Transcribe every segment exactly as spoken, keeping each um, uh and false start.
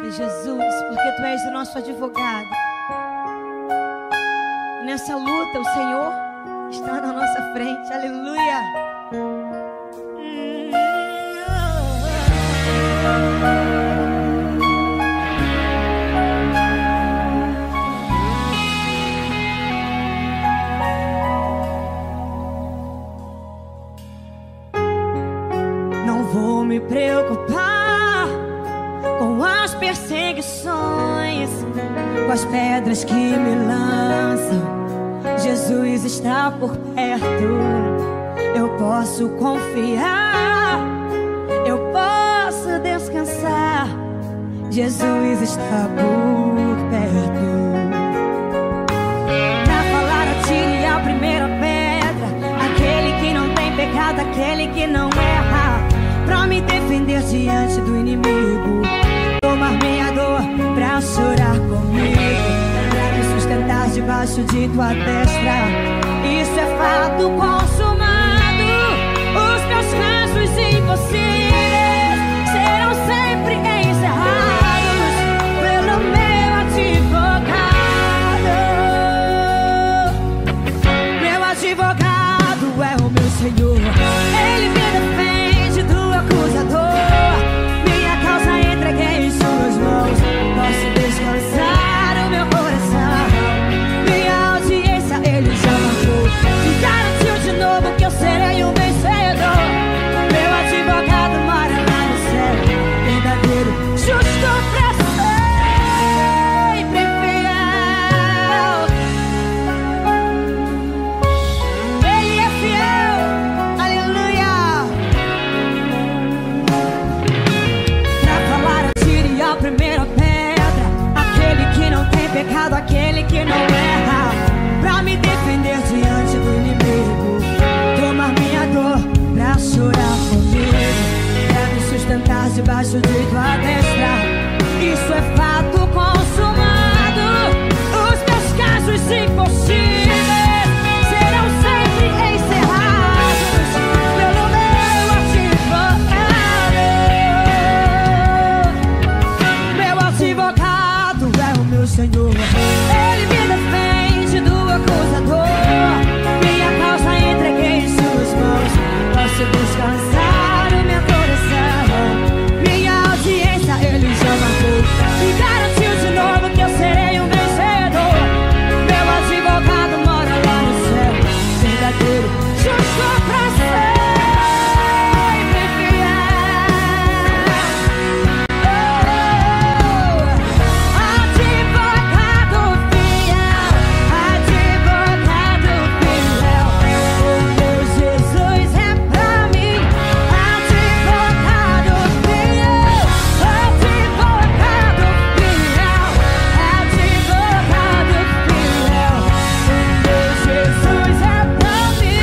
Jesus, porque Tu és o nosso advogado. Nessa luta, o Senhor está na nossa frente. Aleluia. Não vou me preocupar com as perseguições, com as pedras que me lançam. Jesus está por perto. Eu posso confiar, eu posso descansar. Jesus está por perto. Pra falar, atire a primeira pedra. Aquele que não tem pecado, aquele que não erra. Pra me defender diante do inimigo, tomar minha dor pra chorar comigo, pra me sustentar debaixo de Tua destra. Isso é fato consumado. Os meus casos impossíveis serão sempre encerrados pelo meu advogado. Meu advogado é o meu Senhor. Ele me defende do acusador. Minha causa entreguei em Suas mãos. Posso descansar o meu coração. Minha audiência Ele já marcou e garantiu de novo que eu serei um vencedor. Meu advogado mora lá no céu, verdadeiro, justo pra sempre fiel. Ele é fiel, aleluia. Pra falar, atire a primeira pedra. Aquele que não tem pecado, aquele que não erra. Pra me defender diante do inimigo, tomar minha dor pra chorar comigo, pra me sustentar debaixo de Tua destra. Isso é fato consumado. Os meus casos impossíveis serão sempre encerrados pelo meu advogado. Meu advogado é o meu Senhor. Ele me defende do acusador. Minha causa entreguei em Suas mãos. Posso descansar o meu coração. Minha audiência Ele já marcou e garantiu de novo que eu serei um vencedor. Meu advogado mora lá no céu, verdadeiro, justo pra sempre fiel. Oh, advogado fiel, advogado fiel. O meu Jesus é pra mim. Advogado fiel, advogado fiel, advogado fiel. O meu Jesus é pra mim.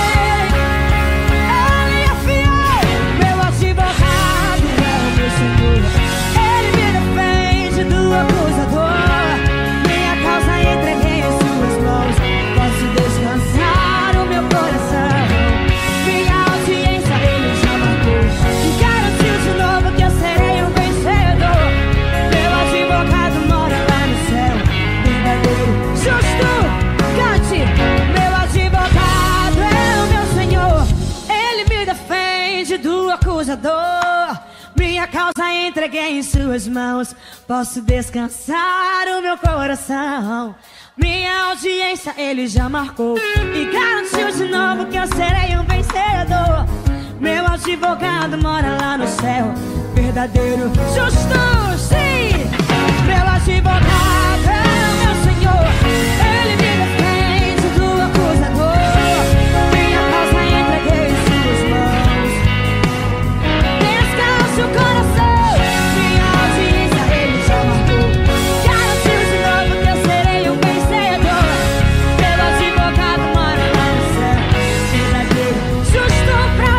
Ele é fiel. Meu advogado é o meu Senhor. Ele me defende do acusador. Minha causa entreguei em Suas mãos. Posso descansar o meu coração. Minha audiência Ele já marcou e garantiu de novo que eu serei um vencedor. Meu advogado mora lá no céu, verdadeiro, justo. Cante. Meu advogado é o meu Senhor. Ele me defende do acusador. Minha causa entreguei em Suas mãos. Posso descansar o meu coração. Minha audiência Ele já marcou e garantiu de novo que eu serei um vencedor. Meu advogado mora lá no céu, verdadeiro, justo, sim. Meu advogado é o meu Senhor. Ele me defende do acusador. Minha causa entreguei em Suas mãos. Descanse o coração. Minha audiência Ele já marcou, garantiu de novo que eu serei um vencedor. Meu advogado mora lá no céu, verdadeiro, justo pra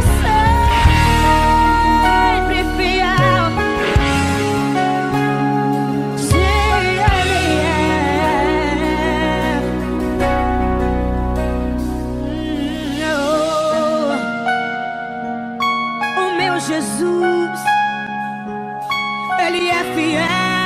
sempre fiel. Sim, Ele é. Hum, oh. O meu Jesus, Ele é fiel.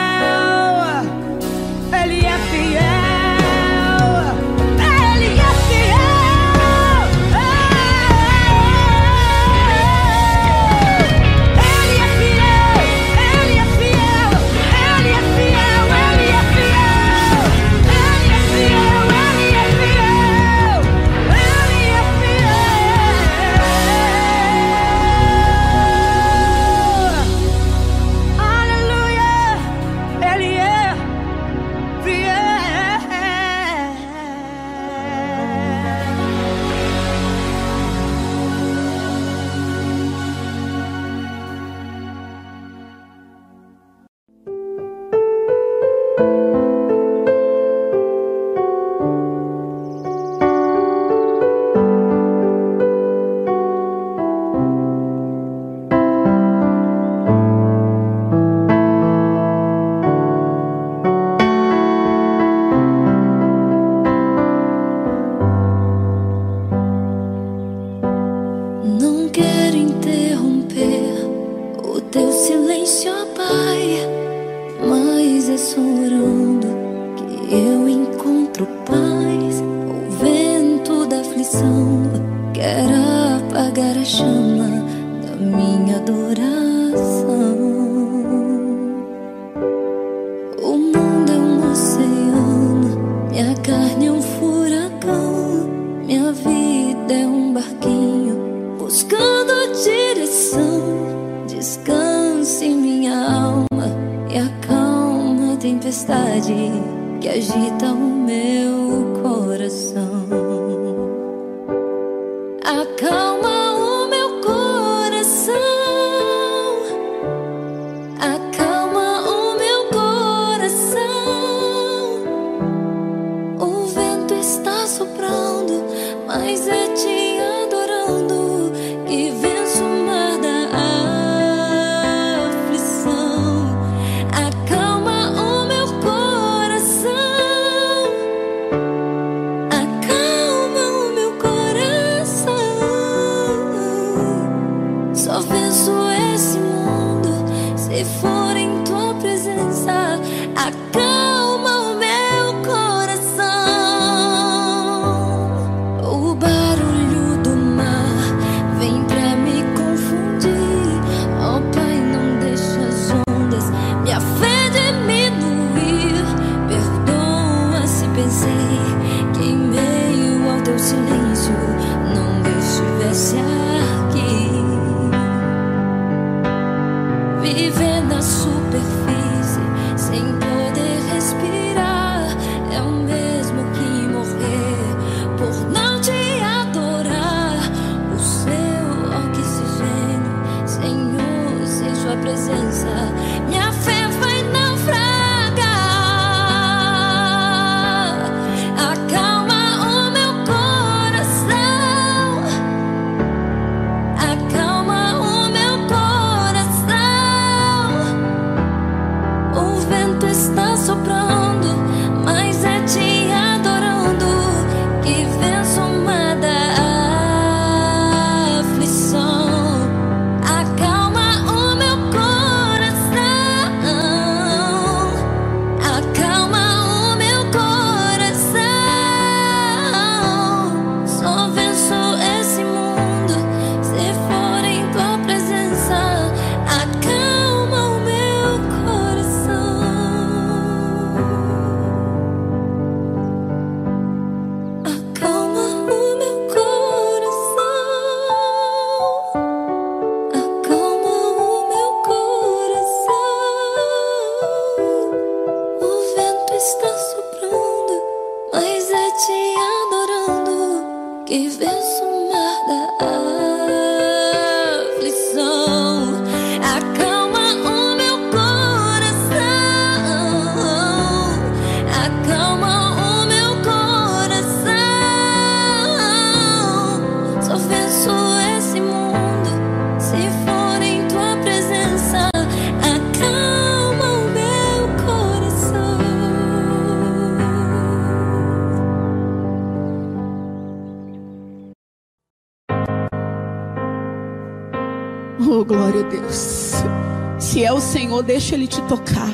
Oh, glória a Deus. Se é o Senhor, deixa Ele te tocar.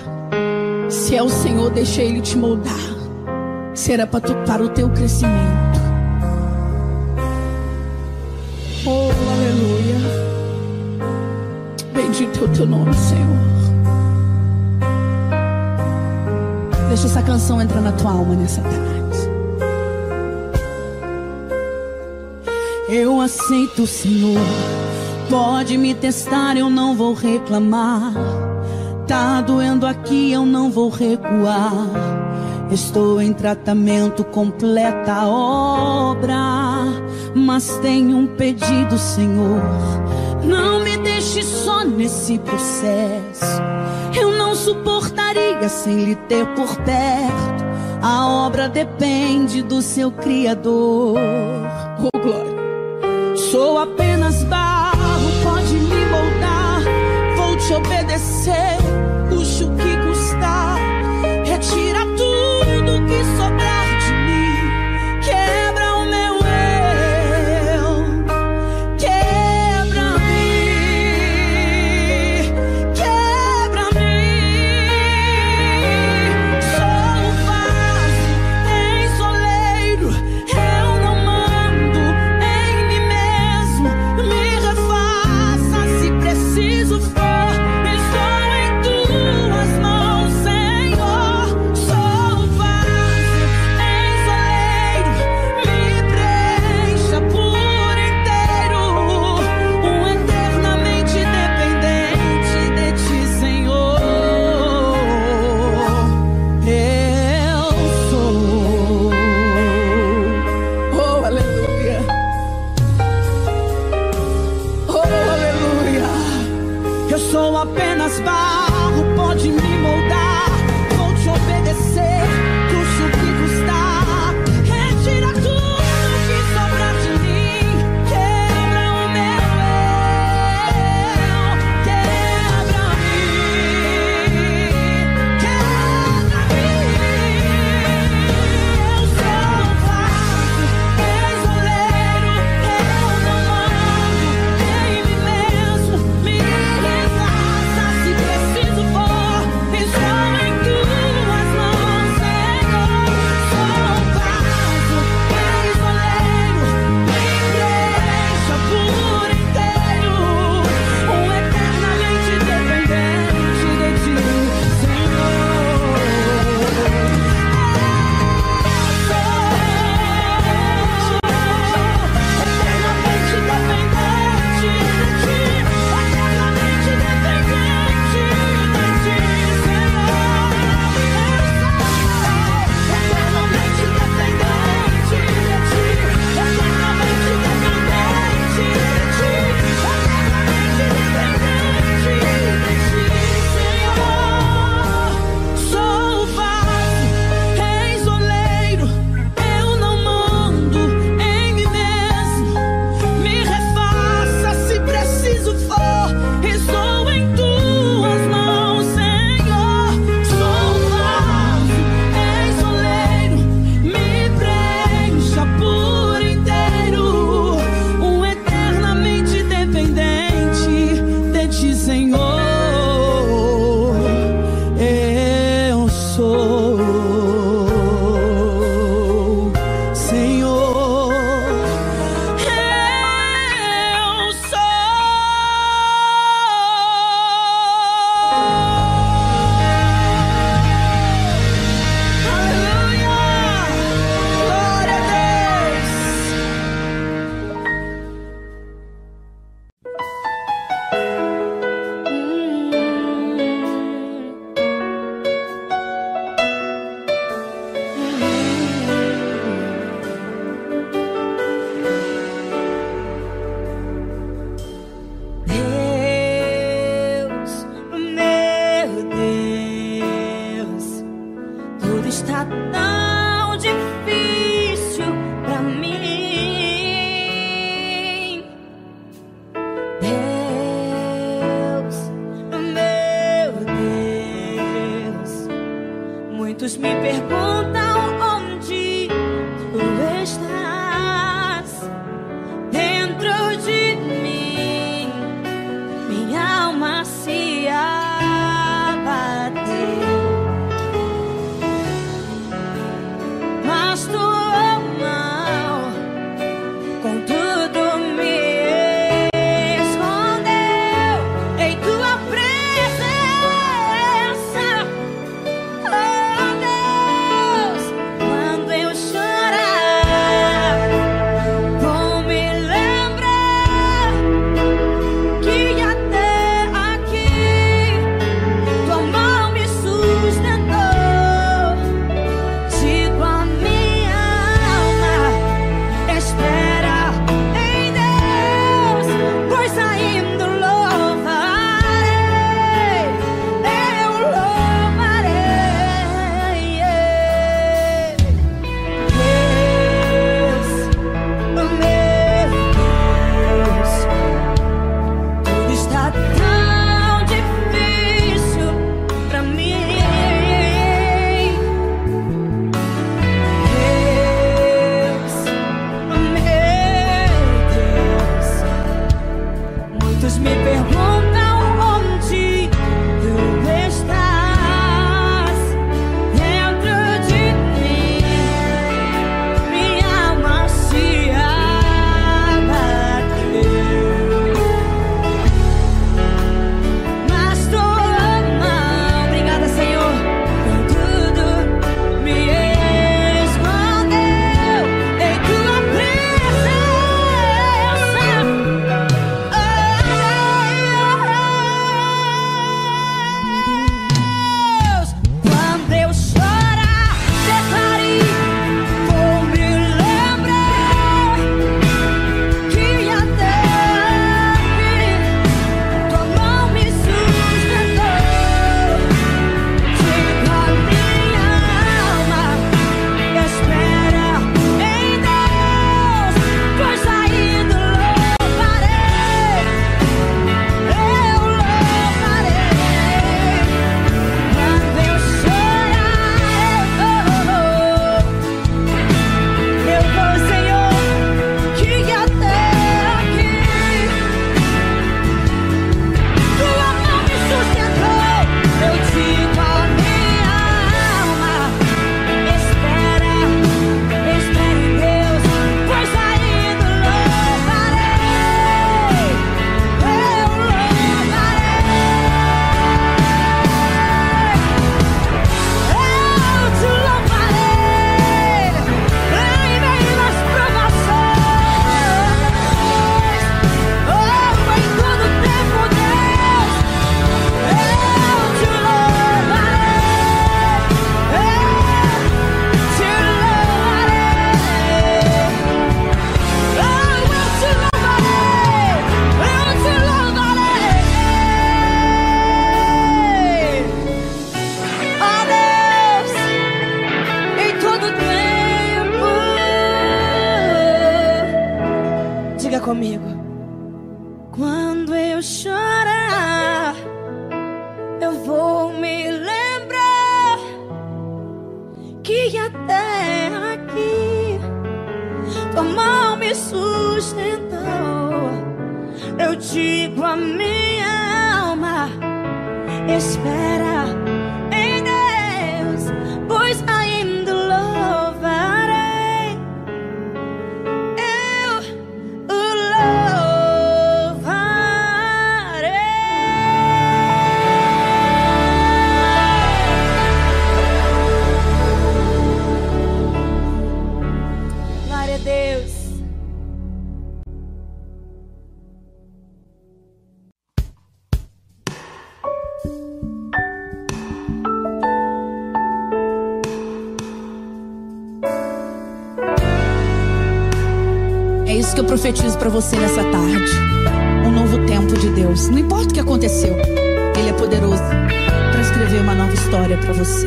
Se é o Senhor, deixa Ele te moldar. Será para, tu, para o teu crescimento. Oh, aleluia. Bendito é o teu nome, Senhor. Deixa essa canção entrar na tua alma nessa tarde. Eu aceito, Senhor. Pode me testar, eu não vou reclamar. Tá doendo aqui, eu não vou recuar. Estou em tratamento, completa a obra. Mas tenho um pedido, Senhor. Não me deixe só nesse processo. Eu não suportaria sem lhe ter por perto. A obra depende do seu Criador. Oh, glória. Sou apenas barro, pode me moldar. Vou te obedecer, custe o que custar. Retira tudo que sobrar de mim. Quebra o meu eu, quebra-me, quebra-me. Sou o vaso em soleiro, eu não mando em mim mesmo. Me refaça se preciso for. Estou em tuas mãos, Senhor. Sou o vaso em soleiro, me preencha por inteiro. Um eternamente dependente de ti, Senhor. Eu sou. Oh, aleluia. Oh, aleluia. Eu sou apenas barro, pode me moldar. Vou te obedecer, custe o que custar. Retira tudo que sobrar de mim. Quebra o meu eu, quebra-me, quebra-me. Eu sou o vaso em soleiro, eu não mando em mim mesmo. Me refaça se preciso for. Estou em tuas mãos, Senhor. Sou o vaso em soleiro, me preencha por inteiro. Um eternamente dependente de ti, Senhor. Eternamente dependente de ti, eternamente dependente de ti, Senhor. Eternamente dependente de ti, eternamente dependente de ti, eternamente dependente de ti, Senhor. Sou o vaso em soleiro, eu não mando em mim mesmo. Me refaça se preciso for. Estou em tuas mãos, Senhor. Sou o vaso em soleiro, me preencha por inteiro. Um eternamente dependente de ti, Senhor. Eu sou, Senhor. Eu sou. Aleluia! Glória a Deus! Deus, meu Deus, tudo está tão difícil pra mim. Deus, meu Deus, muitos me perguntam onde tu estás. Dentro de mim, minha alma se abateu. Mas tua mão com tudo me escondeu em tua presença. Oh Deus, comigo. Quando eu chorar, eu vou me lembrar que até aqui tua mão me sustentou. Eu digo a minha alma, espera em Deus, pois ainda louvarei. Eu o louvarei. Glória a Deus. É isso que eu profetizo pra você nessa tarde. Um novo tempo de Deus. Não importa o que aconteceu, Ele é poderoso pra escrever uma nova história pra você.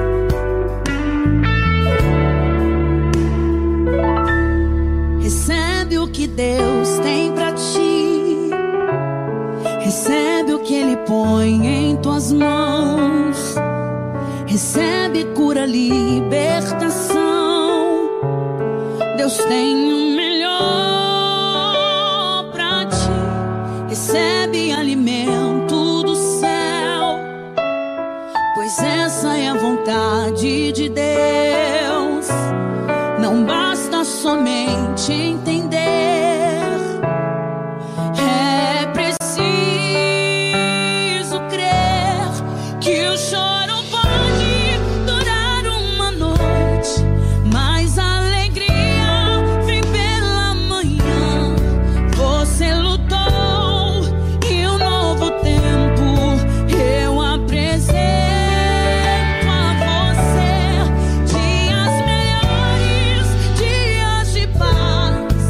Recebe o que Deus tem pra ti. Recebe o que Ele põe em tuas mãos. Recebe cura, libertação. Deus tem um melhor pra ti. Recebe alimento do céu, pois essa é a vontade de Deus. Não basta somente entender, é preciso crer que o choro pode durar uma noite, mas a alegria vem pela manhã. Você lutou e um novo tempo eu apresento a você. Dias melhores, dias de paz,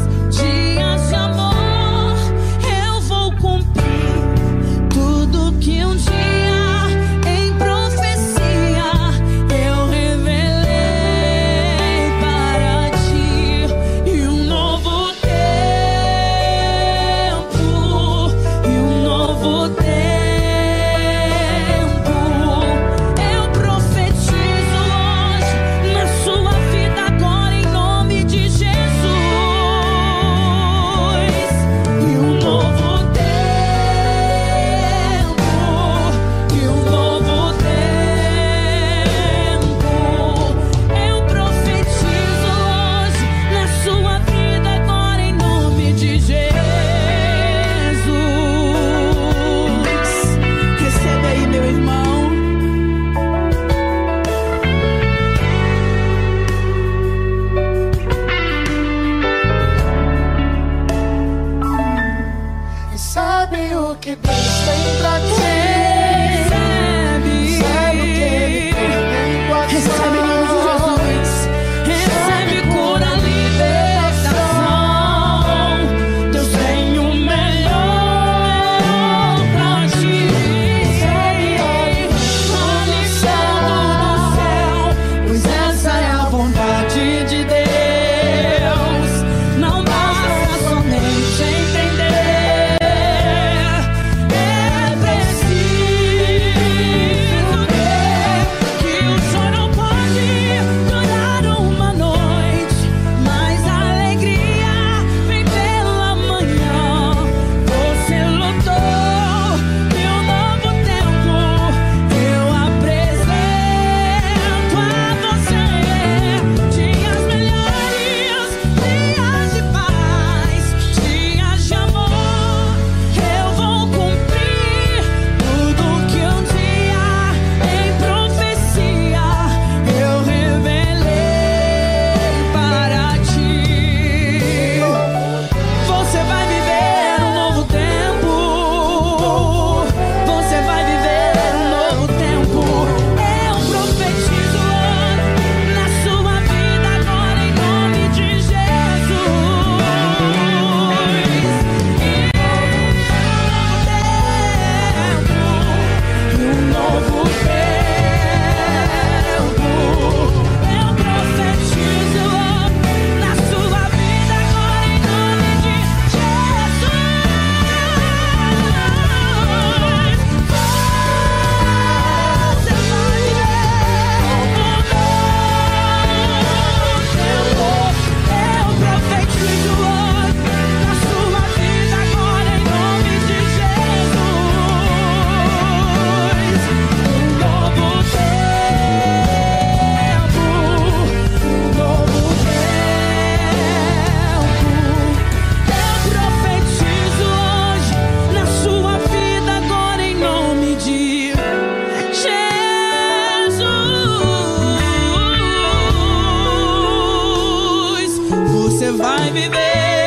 vai viver.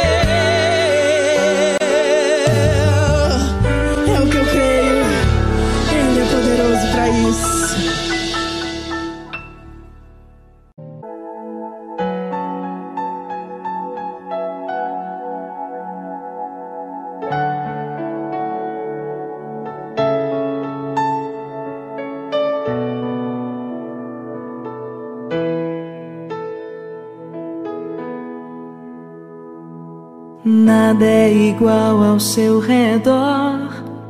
É o que eu creio. Ele é poderoso para isso. Nada é igual ao seu redor,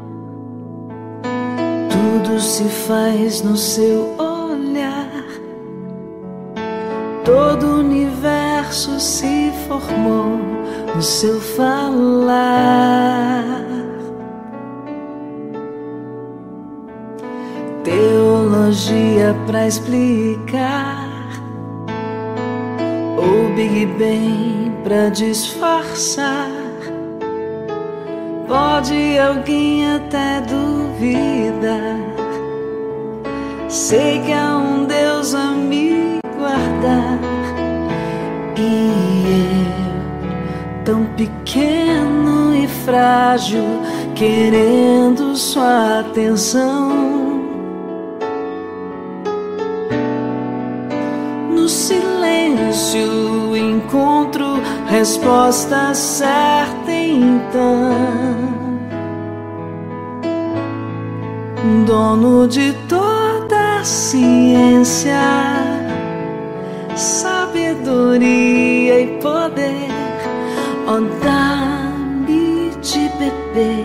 tudo se faz no seu olhar, todo o universo se formou no seu falar. Teologia pra explicar, ou Big Bang pra disfarçar. Pode alguém até duvidar, sei que há um Deus a me guardar. E eu, tão pequeno e frágil, querendo sua atenção. No silêncio encontro resposta certa então. Dono de toda a ciência, sabedoria e poder, ó, dá-me de beber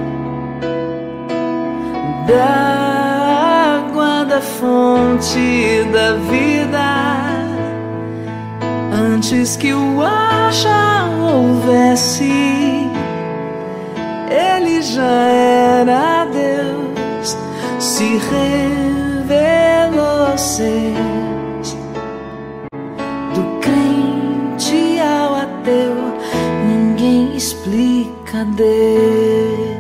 da água da fonte da vida. Antes que o ar já houvesse, ele já era Deus, se revelou seus. Do crente ao ateu, ninguém explica Deus.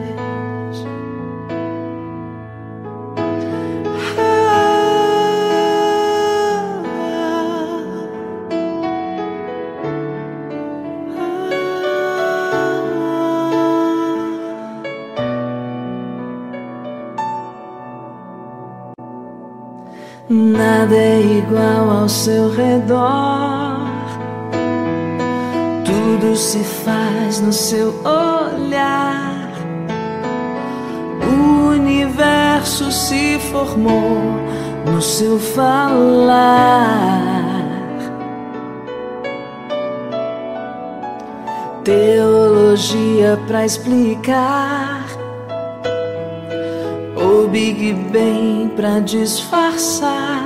Nada é igual ao seu redor, tudo se faz no seu olhar. O universo se formou no seu falar. Teologia pra explicar, ou Big Bang pra disfarçar.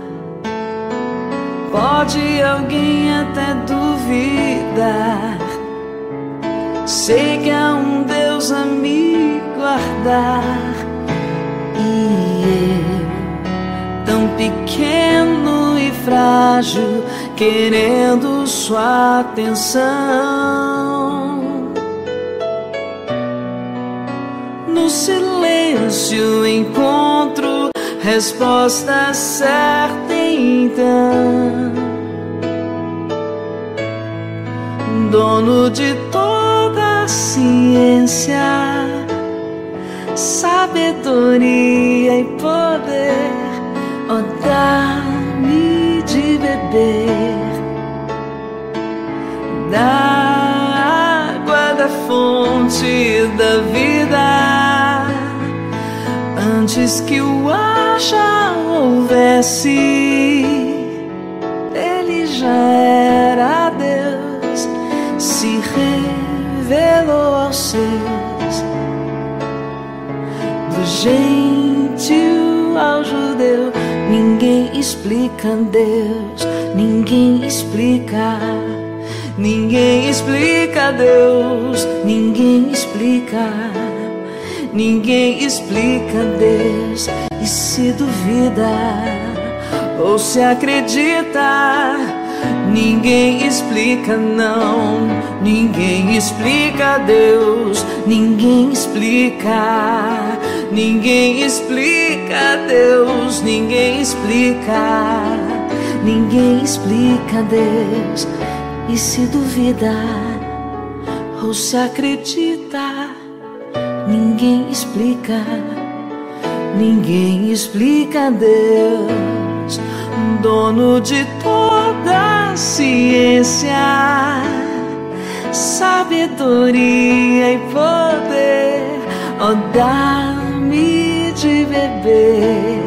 Pode alguém até duvidar, sei que há um Deus a me guardar. E eu, tão pequeno e frágil, querendo sua atenção. No silêncio encontro resposta certa então. Dono de toda a ciência, sabedoria e poder, ó, dá-me de beber da água da fonte da vida. Antes que o ar já houvesse, ele já era Deus, se revelou aos seus. Do gentil ao judeu, ninguém explica Deus, ninguém explica. Ninguém explica Deus, ninguém explica. Ninguém explica Deus. E se duvida ou se acredita, ninguém explica não. Ninguém explica Deus, ninguém explica. Ninguém explica Deus, ninguém explica. Ninguém explica Deus. E se duvidar ou se acredita, ninguém explica, ninguém explica Deus, dono de toda a ciência, sabedoria e poder. Oh, dá-me de beber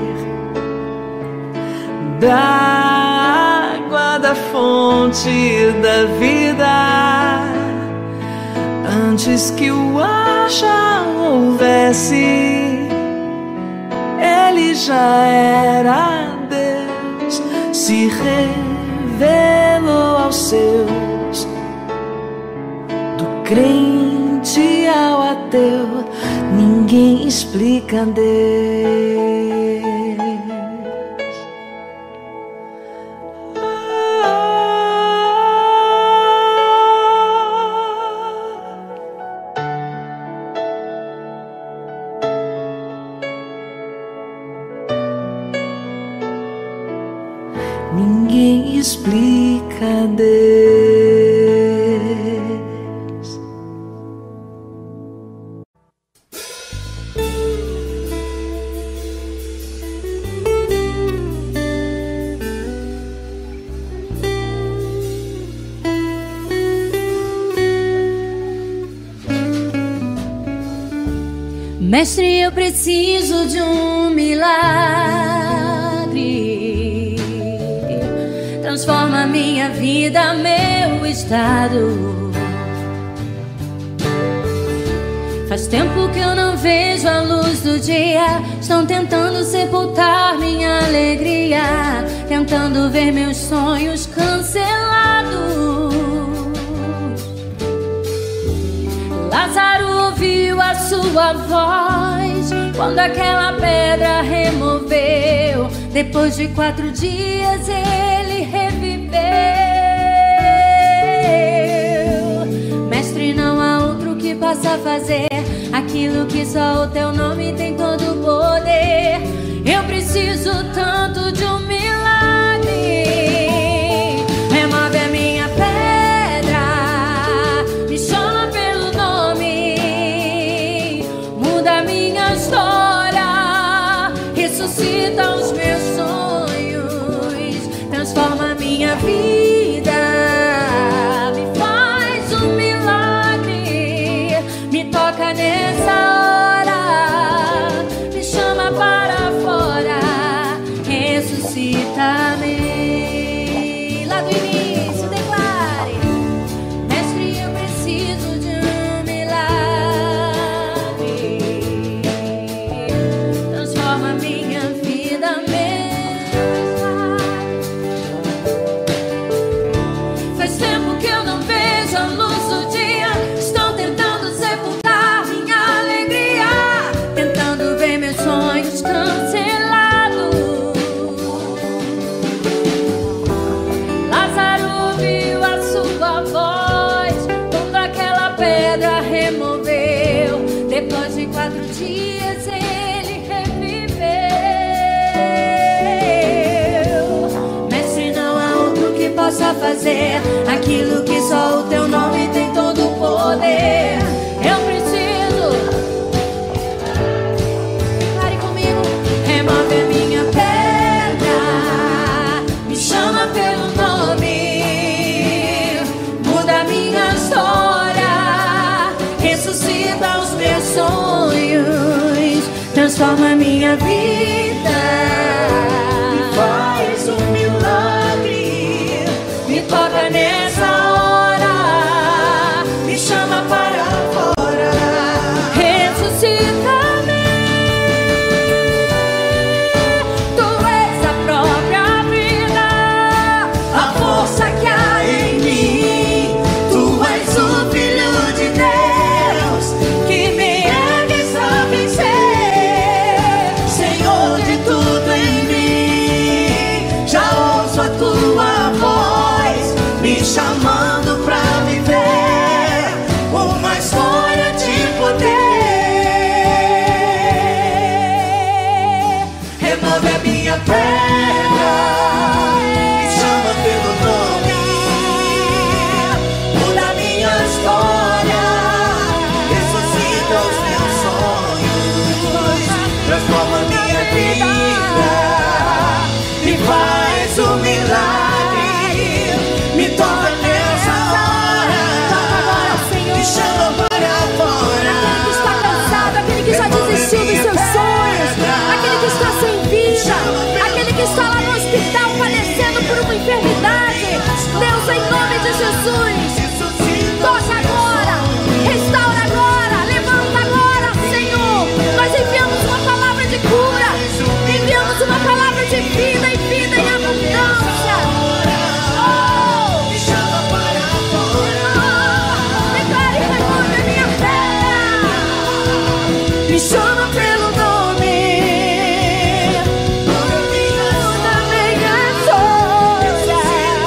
da água da fonte da vida, antes que o ar já houvesse, ele já era Deus, se revelou aos seus, do crente ao ateu, ninguém explica Deus. Ninguém explica Deus. Mestre, eu preciso de um milagre. Transforma minha vida, meu estado. Faz tempo que eu não vejo a luz do dia. Estão tentando sepultar minha alegria, tentando ver meus sonhos cancelados. Lázaro ouviu a sua voz quando aquela pedra removeu. Depois de quatro dias ele reviveu. Mestre, não há outro que possa fazer aquilo que só o teu nome tem todo o poder. Eu preciso tanto de um milagre. Remove a minha pedra, me chama pelo nome, muda a minha história, ressuscita os meus sonhos, transforma a minha vida, me faz um milagre, me toca nessa hora, me chama para fora, ressuscita-me. Lá do início declare: Mestre, eu preciso de um milagre, transforma minha vida, faz tempo que eu não vejo a luz do dia. Estão tentando sepultar minha alegria, tentando ver meus sonhos cancelados. Lázaro ouviu a sua voz quando aquela pedra removeu. Depois de quatro dias ele reviveu. Mestre, não há outro que possa fazer aquilo que só o teu nome tem todo o poder. Eu preciso, pare comigo, remove a minha pedra, me chama pelo nome, muda a minha história, ressuscita os meus sonhos, transforma a minha vida, me faz um milagre, me toca nessa hora, me chama para fora, ressuscita-me. Tu és a própria vida, a força que há em mim. Tu és o Filho de Deus que me ergues a vencer, Senhor de tudo. está sem vida, aquele que está lá no hospital padecendo por uma enfermidade. Deus, em nome de Jesus, toca agora, restaura agora, levanta agora, Senhor. Nós enviamos uma palavra de cura, enviamos uma palavra de vida e vida em abundância. Oh! Declare, Senhor, minha fé. Me chama pelo nome. Muda minha força.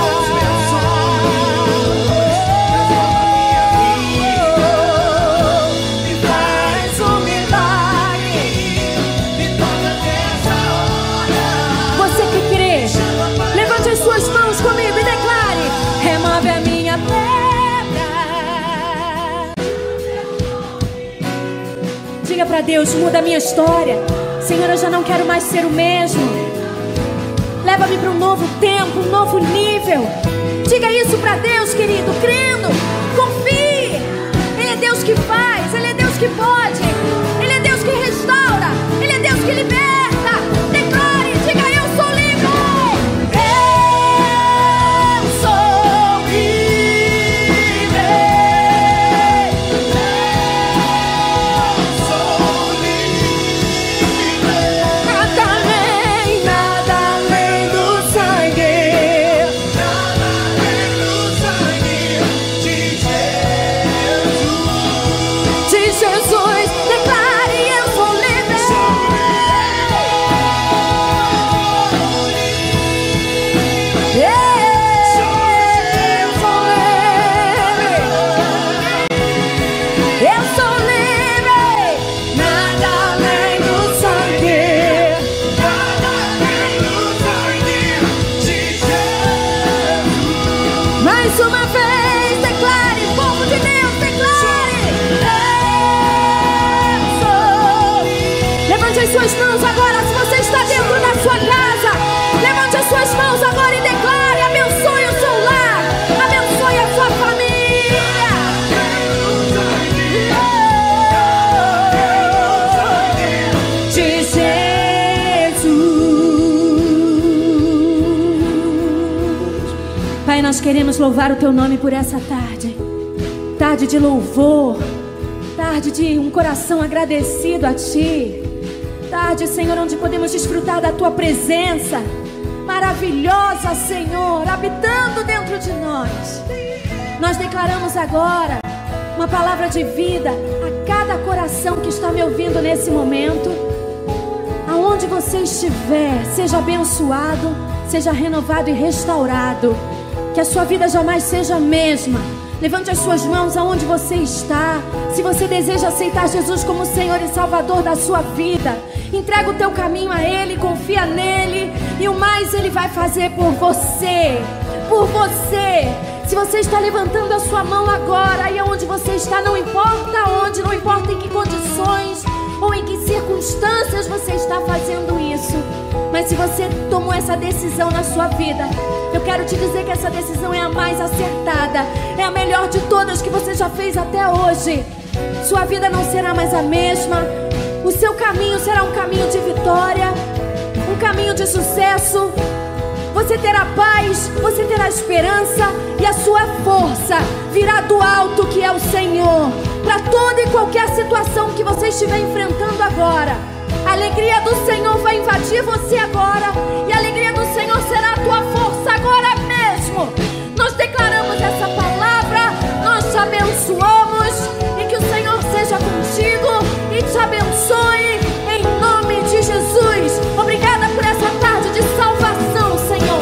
Me faz um milagre. Me toca nessa hora. Você que crê, levante as suas mãos comigo e declare: remove a minha pedra. Diga pra Deus: muda a minha história. Senhor, eu já não quero mais ser o mesmo. Leva-me para um novo tempo, um novo nível. Diga isso pra Deus, querido, crendo. Confie. Ele é Deus que faz, Ele é Deus que pode, Ele é Deus que restaura, Ele é Deus que liberta. Declare, diga: eu sou livre. Eu sou livre. Nada além, nada além do sangue. De Jesus, declare: eu sou livre. Eu sou livre. Nada além do sangue. Mais uma vez, declare, povo de Deus, declare: eu sou. Levante as suas mãos agora, se você está dentro da sua casa. Levante as suas mãos agora e declare: abençoe o seu lar, abençoe a sua família. De Jesus. Pai, nós queremos louvar o Teu nome por essa tarde. Tarde de louvor, tarde de um coração agradecido a Ti. Tarde, Senhor, onde podemos desfrutar da Tua presença maravilhosa, Senhor, habitando dentro de nós. Nós declaramos agora uma palavra de vida a cada coração que está me ouvindo nesse momento. Aonde você estiver, seja abençoado, seja renovado e restaurado. Que a sua vida jamais seja a mesma. Levante as suas mãos aonde você está. Se você deseja aceitar Jesus como Senhor e Salvador da sua vida, entrega o teu caminho a Ele, confia nele, e o mais Ele vai fazer por você. Por você. Se você está levantando a sua mão agora, e aonde você está, não importa onde, não importa em que condições ou em que circunstâncias você está fazendo isso, mas se você tomou essa decisão na sua vida, eu quero te dizer que essa decisão é a mais acertada, é a melhor de todas que você já fez até hoje. Sua vida não será mais a mesma. O seu caminho será um caminho de vitória, um caminho de sucesso. Você terá paz, você terá esperança, e a sua força virá do alto, que é o Senhor, para toda e qualquer situação que você estiver enfrentando agora. A alegria do Senhor vai invadir você agora, e a alegria do Senhor será a tua força agora mesmo. Nós declaramos essa palavra, nós te abençoamos, e que o Senhor seja contigo e te abençoe em nome de Jesus. Obrigada por essa tarde de salvação, Senhor.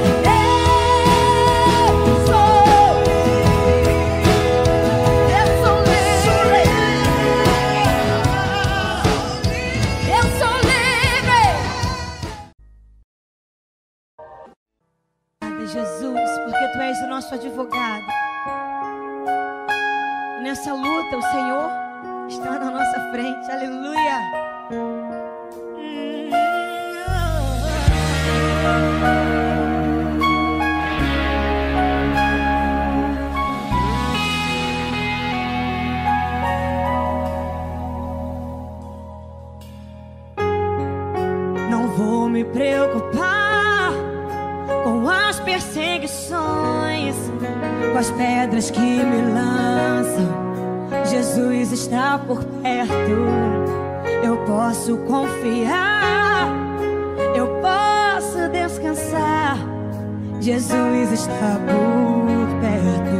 Jesus, porque Tu és o nosso advogado. Nessa luta, o Senhor está na nossa frente. Aleluia. perseguições, com as pedras que me lançam, Jesus está por perto. Eu posso confiar, eu posso descansar, Jesus está por perto.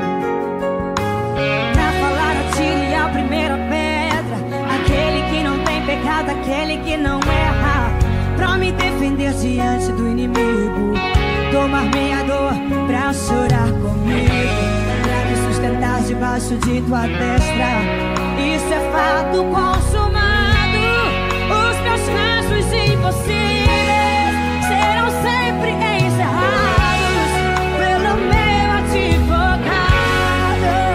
Pra falar, atire a primeira pedra, aquele que não tem pecado, aquele que não erra. Pra me defender diante do inimigo, tomar minha dor pra chorar comigo, pra me sustentar debaixo de tua destra. Isso é fato consumado. Os meus casos impossíveis serão sempre encerrados pelo meu advogado.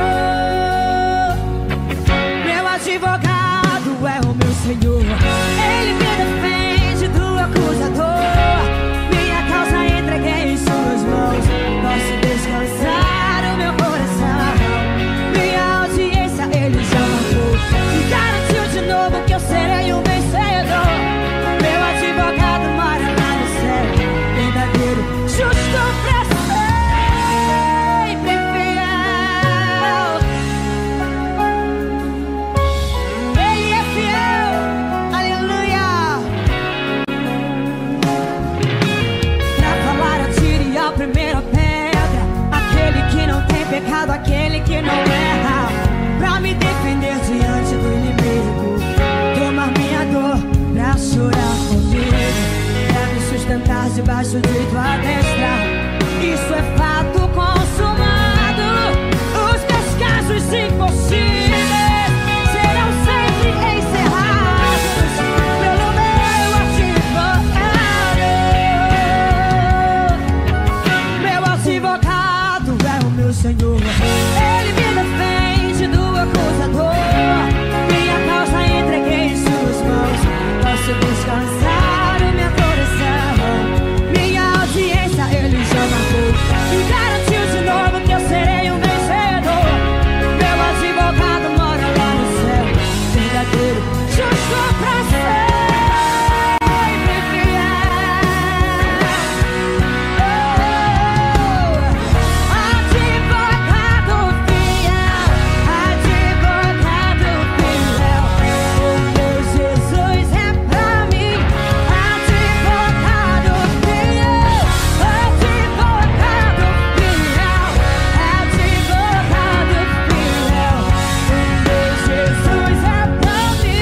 Meu advogado é o meu Senhor, Ele me defende do acusador. Minha causa entreguei em suas mãos, posso descansar o meu coração. Minha audiência Ele já marcou e garantiu de novo que eu serei um vencedor. Meu advogado mora lá no céu, verdadeiro, justo pra sempre fiel. Ele é fiel, aleluia. Pra falar, atire a primeira pedra, aquele que não tem pecado, aquele que não erra. Pra me defender diante do inimigo, tomar minha dor pra chorar comigo, pra me sustentar debaixo de tua destra. Isso é fato consumado. Os meus casos impossíveis serão sempre encerrados pelo meu advogado. Meu advogado é o meu Senhor, Ele me defende do acusador. Minha causa entreguei em suas mãos, posso descansar o meu coração. Minha audiência Ele já marcou e garantiu de novo que eu serei um vencedor. Meu advogado mora lá no céu, verdadeiro, justo pra sempre fiel. Oh, advogado fiel, advogado fiel. O meu Jesus é pra mim, advogado fiel, advogado fiel, advogado fiel. O meu Jesus é pra mim,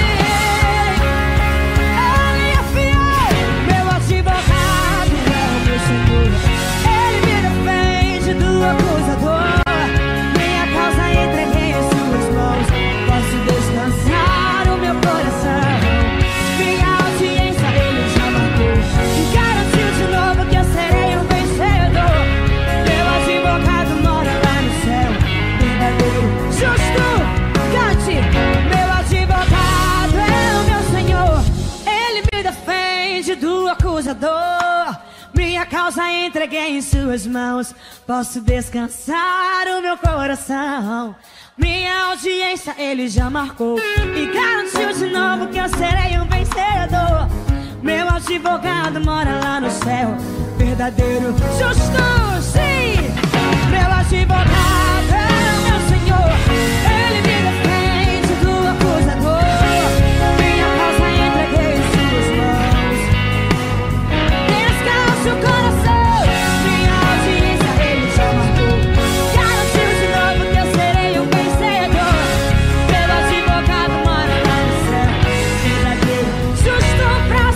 Ele é fiel. Meu advogado é o meu Senhor, Ele me defende do acusador. Minha causa entreguei em suas mãos, posso descansar o meu coração. Minha audiência Ele já marcou e garantiu de novo que eu serei um vencedor. Meu advogado mora lá no céu, verdadeiro, justo. Cante! Meu advogado é o meu Senhor, Ele me defende do acusador. Minha causa entreguei em suas mãos, posso descansar o meu coração. Minha audiência Ele já marcou e garantiu de novo que eu serei um vencedor. Meu advogado mora lá no céu, verdadeiro, justo, sim. Meu advogado é o meu Senhor, Ele me defende do acusador. Minha causa entreguei em suas mãos, descansa o coração. Minha audiência Ele já marcou, garantiu de novo que eu serei um vencedor. Meu advogado mora lá no céu, verdadeiro, justo pra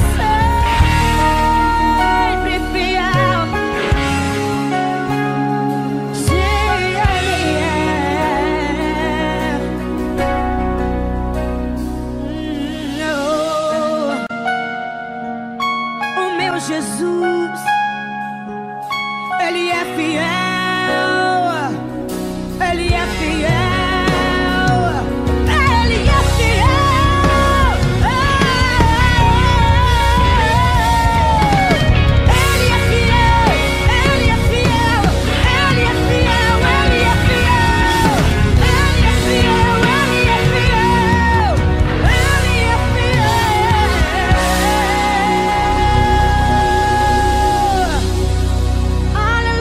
sempre fiel. Sim, Ele é. Hum, oh. O meu Jesus, Ele é fiel, Ele é fiel, Ele é fiel. Ele é fiel, Ele é fiel, Ele é fiel, Ele é fiel, Ele é fiel, Ele é fiel, Ele é fiel. Aleluia.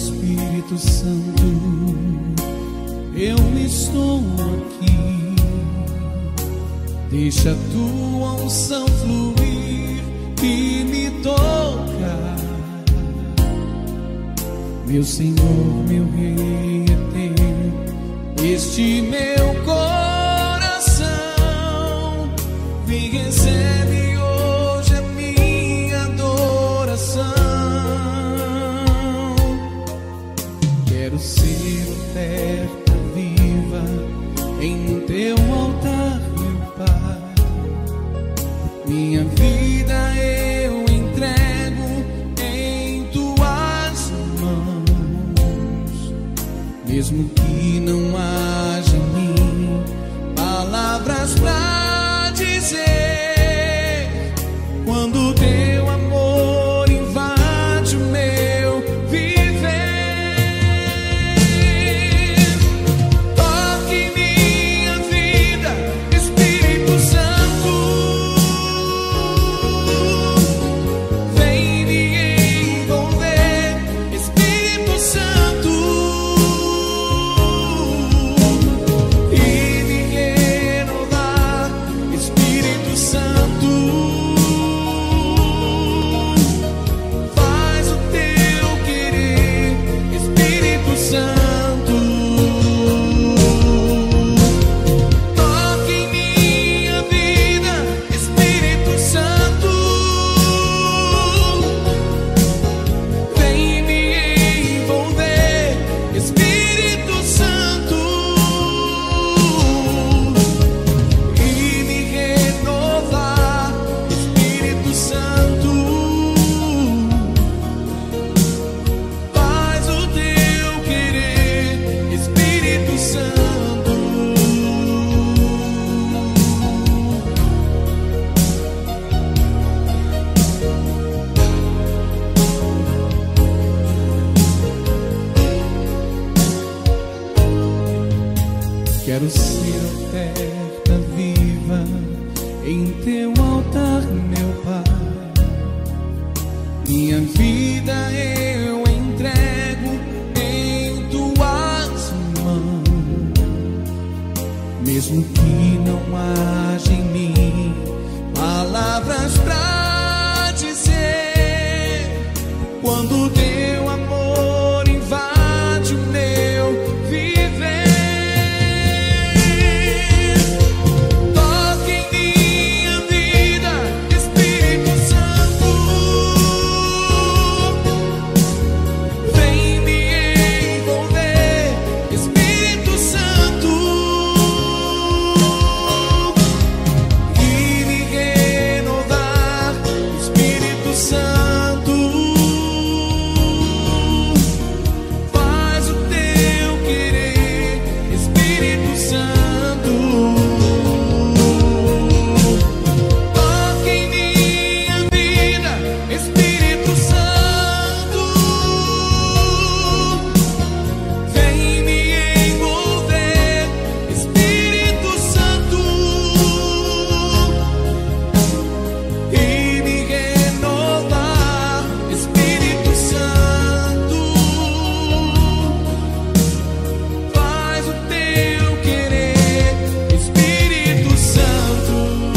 Espírito Santo, eu estou aqui. Deixa a tua unção fluir e me tocar. Meu Senhor, meu Rei eterno, este meu coração, vem, recebe hoje a minha adoração. Quero ser oferta viva em teu altar, meu Pai. Minha vida eu entrego em tuas mãos. Mesmo que não haja em mim palavras pra dizer, quando teu amor invade o meu viver, toque em minha vida, Espírito Santo, vem me envolver, Espírito Santo, e me renovar, Espírito Santo. Faz o teu querer, Espírito Santo. Toque em minha vida, Espírito Santo, vem me envolver, Espírito Santo, e me renovar, Espírito Santo. Faz o teu querer, Espírito Santo. Quero ser oferta viva em teu altar, meu Pai. Minha vida eu entrego em tuas mãos. Mesmo que não haja em mim palavras pra dizer, quando teu amor invade o meu viver, toque em minha vida, Espírito Santo, vem me envolver, Espírito Santo, e me renovar, Espírito Santo. Faz o teu querer, Espírito Santo. Toque em minha vida, Espírito Santo, vem me envolver, Espírito Santo, e me renovar, Espírito Santo. Faz o teu querer, Espírito Santo.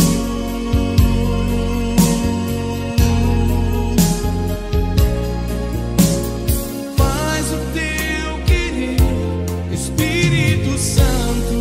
Faz o teu querer, Espírito Santo.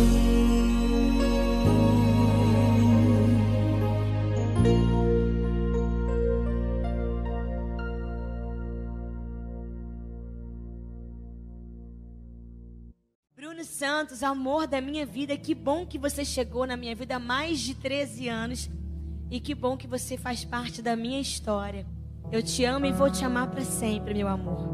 Bruno Santos, amor da minha vida, que bom que você chegou na minha vida há mais de treze anos e que bom que você faz parte da minha história. Eu te amo e vou te amar para sempre, meu amor.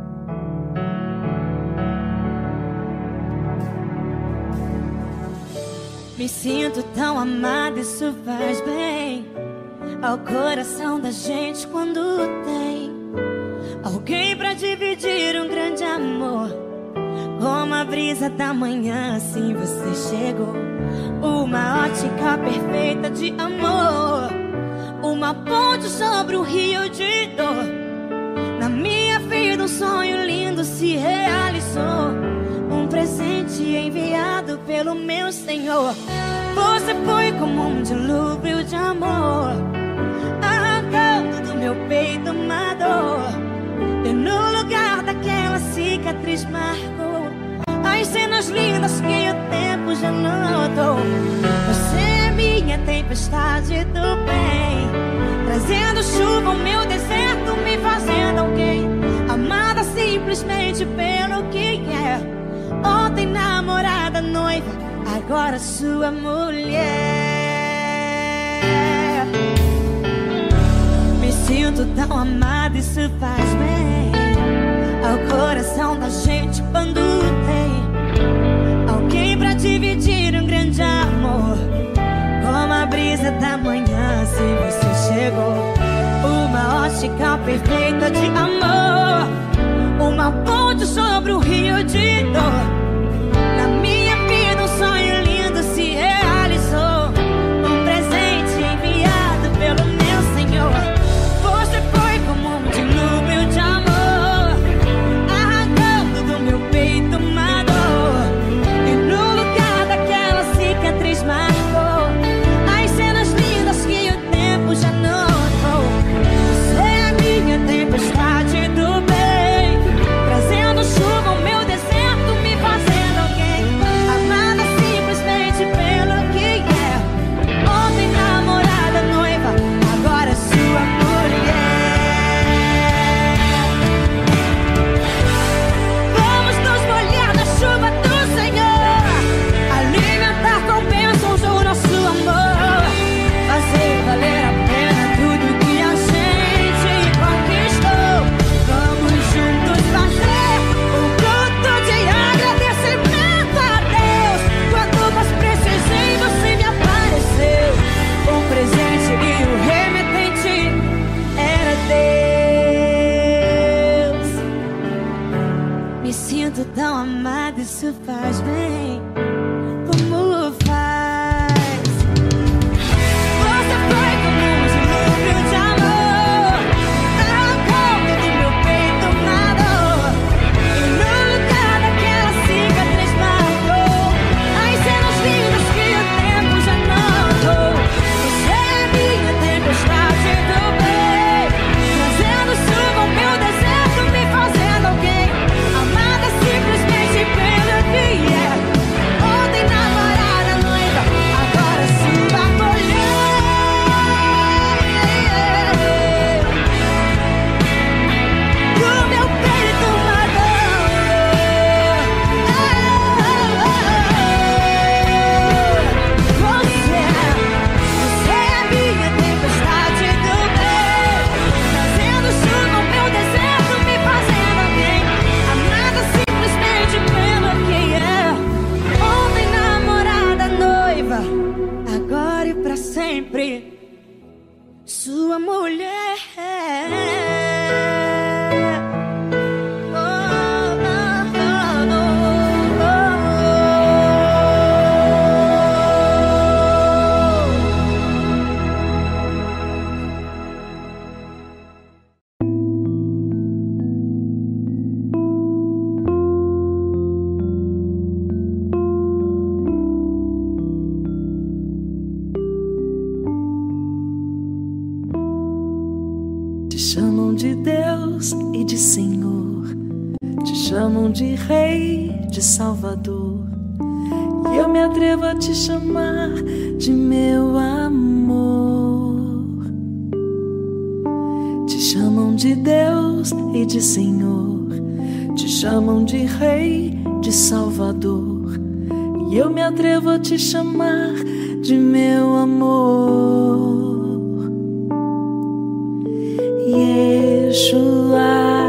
Me sinto tão amada, isso faz bem ao coração da gente quando tem alguém pra dividir um grande amor. Como a brisa da manhã, assim você chegou. Uma ótica perfeita de amor, uma ponte sobre um rio de dor. Na minha vida vida um sonho lindo se realizou, um presente enviado pelo meu Senhor. Você foi como um dilúvio de amor, arrancando do meu peito uma dor, e no lugar daquela cicatriz marcou as cenas lindas que o tempo já notou. Você é minha tempestade do bem, trazendo chuva ao meu deserto, me fazendo alguém, amada simplesmente pelo que é. Ontem namorada, noiva, agora sua mulher. Me sinto tão amada, isso faz bem ao coração da gente quando tem alguém pra dividir um grande amor, como a brisa da manhã. Se você chegou, uma ótica perfeita de amor, uma ponte sobre o rio de dor. Na minha vida um sonho lindo se realizou, um presente enviado pelo meu Senhor. Você foi como um dilúvio de amor, arrancando do meu peito uma dor, e no lugar daquela cicatriz marcou as cenas lindas que o tempo já notou. Você é minha tempestade do bem, trazendo chuva ao meu deserto, me fazendo alguém, amada simplesmente pelo que é. Ontem namorada, noiva, agora sua mulher. Vamos nos molhar na chuva do Senhor, alimentar com bênçãos o nosso amor, fazer valer a pena tudo que a gente conquistou. Vamos juntos fazer um culto de agradecimento a Deus. Quando mais precisei, você me apareceu, um presente e o remetente era Deus. Me sinto tão amada, isso faz bem, como faz. Você foi como um dilúvio de amor, arrancando do meu peito uma dor, e no lugar daquela cicatriz marcou as cenas lindas que o tempo já notou. Você é minha tempestade do bem, trazendo chuva ao meu deserto, me fazendo alguém, amada simplesmente pelo que é. Ontem namorada, noiva, agora sua mulher. Do meu peito uma dor, você, você é minha tempestade do bem, trazendo chuva ao meu deserto, me fazendo alguém, amada simplesmente pelo que é. Ontem namorada, noiva, agora e pra sempre sua mulher. Oh, oh, oh, oh, oh. Te chamam de Deus e de Senhor, te chamam de Rei, de Salvador, e eu me atrevo a te chamar de meu amor. Te chamam de Deus e de Senhor, te chamam de Rei, de Salvador, e eu me atrevo a te chamar de meu amor. Yeshua,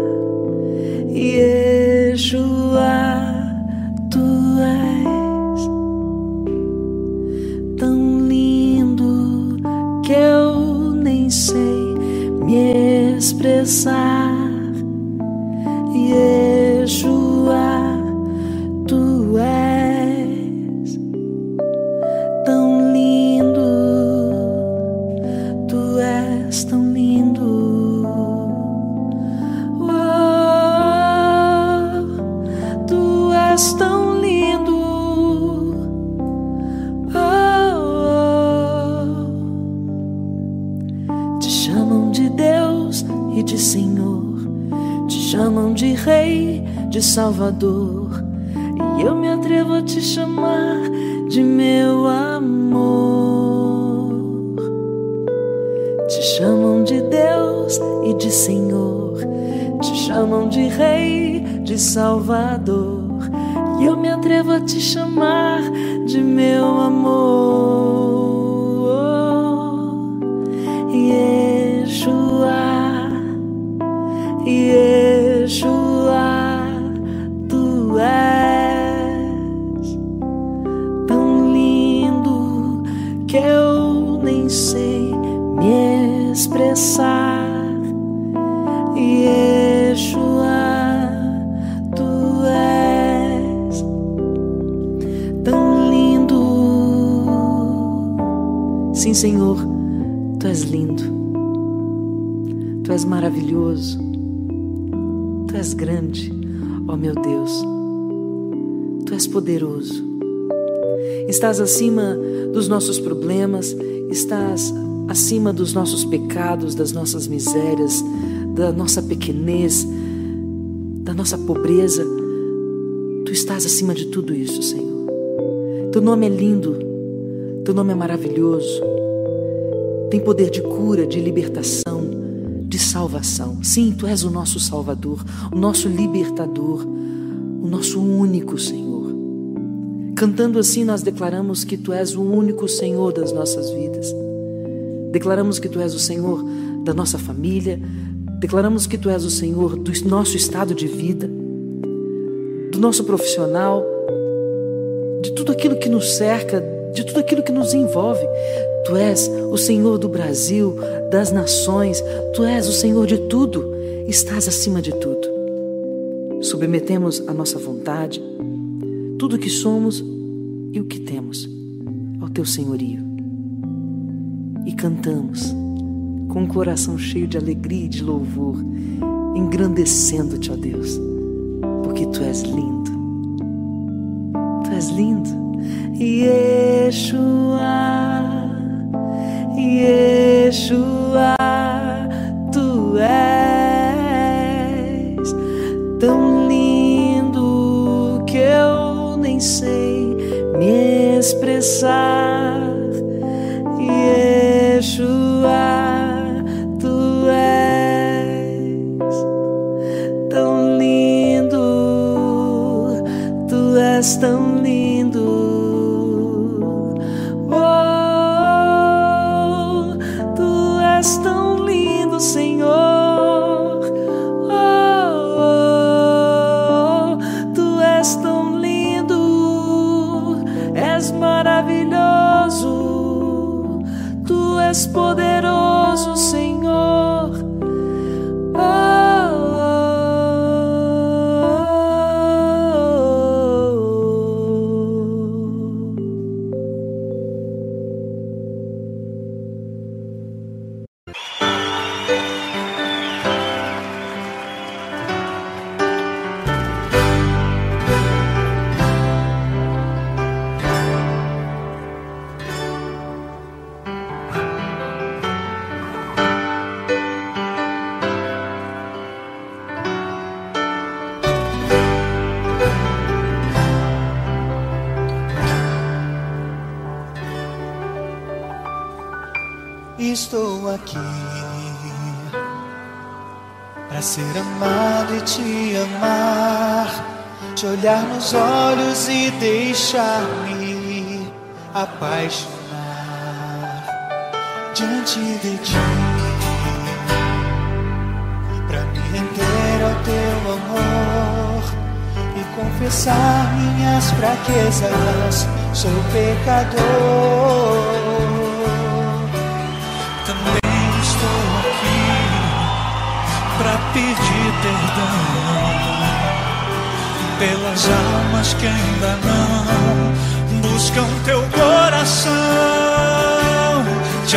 Yeshua, tu és tão lindo que eu nem sei me expressar. Yeshua, tu és tão lindo, tu és tão lindo. Oh, és tão lindo. Oh, oh. Te chamam de Deus e de Senhor, te chamam de Rei, de Salvador, e eu me atrevo a te chamar de meu amor. Te chamam de Deus e de Senhor, te chamam de Rei, de Salvador, e eu me atrevo a te chamar de meu amor. Yeshua, Yeshua, tu és tão lindo que eu nem sei me expressar. Yeshua, tu és tão lindo. Sim, Senhor, tu és lindo, tu és maravilhoso, tu és grande, ó meu Deus, tu és poderoso. Estás acima dos nossos problemas, estás acima dos nossos pecados, das nossas misérias, da nossa pequenez, da nossa pobreza. Tu estás acima de tudo isso, Senhor. Teu nome é lindo, teu nome é maravilhoso, tem poder de cura, de libertação, de salvação. Sim, tu és o nosso Salvador, o nosso libertador, o nosso único Senhor. Cantando assim, nós declaramos que tu és o único Senhor das nossas vidas. Declaramos que tu és o Senhor da nossa família. Declaramos que tu és o Senhor do nosso estado de vida, do nosso profissional, de tudo aquilo que nos cerca, de tudo aquilo que nos envolve. Tu és o Senhor do Brasil, das nações. Tu és o Senhor de tudo. Estás acima de tudo. Submetemos a nossa vontade, tudo o que somos e o que temos, ao teu senhorio. E cantamos com o coração cheio de alegria e de louvor, engrandecendo-te, ó Deus, porque tu és lindo. Tu és lindo. Yeshua, Yeshua, tu és tão lindo que eu nem sei me expressar. Yeshua, tu és tão lindo, tu és tão lindo. Oh, tu és tão lindo, Senhor. Oh, oh, tu és tão lindo, és maravilhoso, tu és poderoso, Senhor. Oh, estou aqui para ser amado e te amar, te olhar nos olhos e deixar-me apaixonar diante de ti, para me render ao teu amor e confessar minhas fraquezas. Sou pecador. Também estou aqui pra pedir perdão pelas almas que ainda não buscam teu coração. Te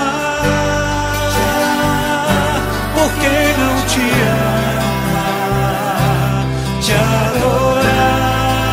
amar, porque não te ama, te adorar,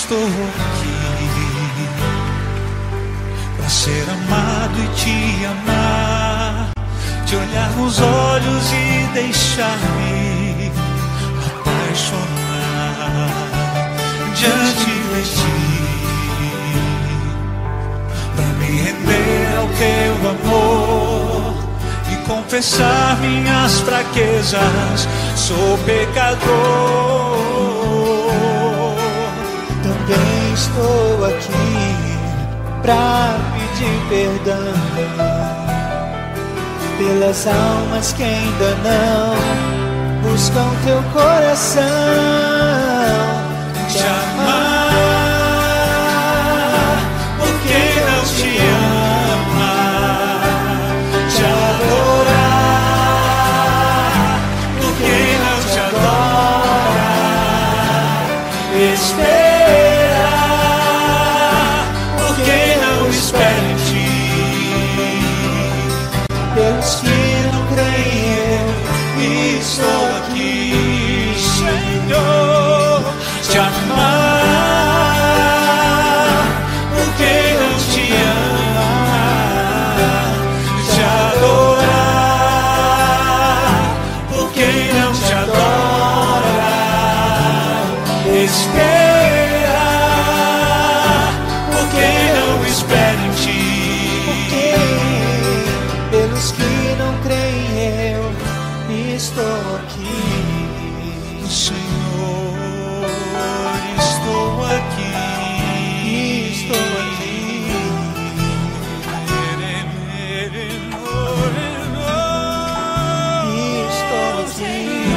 estou aqui pra ser amado e te amar, te olhar nos olhos e deixar-me apaixonar diante de ti, pra me render ao teu amor e confessar minhas fraquezas. Sou pecador. Também estou aqui pra pedir perdão pelas almas que ainda não buscam teu coração. Te amar, porque não te ama. Te adorar, porque não te adora. Esperar, porque não espera em ti. Pelos que não creem, eu estou aqui, Senhor. Te amar, porque não te ama. Te adorar, porque não te adora. Esperar, porque não espera em ti. pelos que não creem, eu estou aqui. Senhor, estou aqui. Estou aqui. Estou aqui.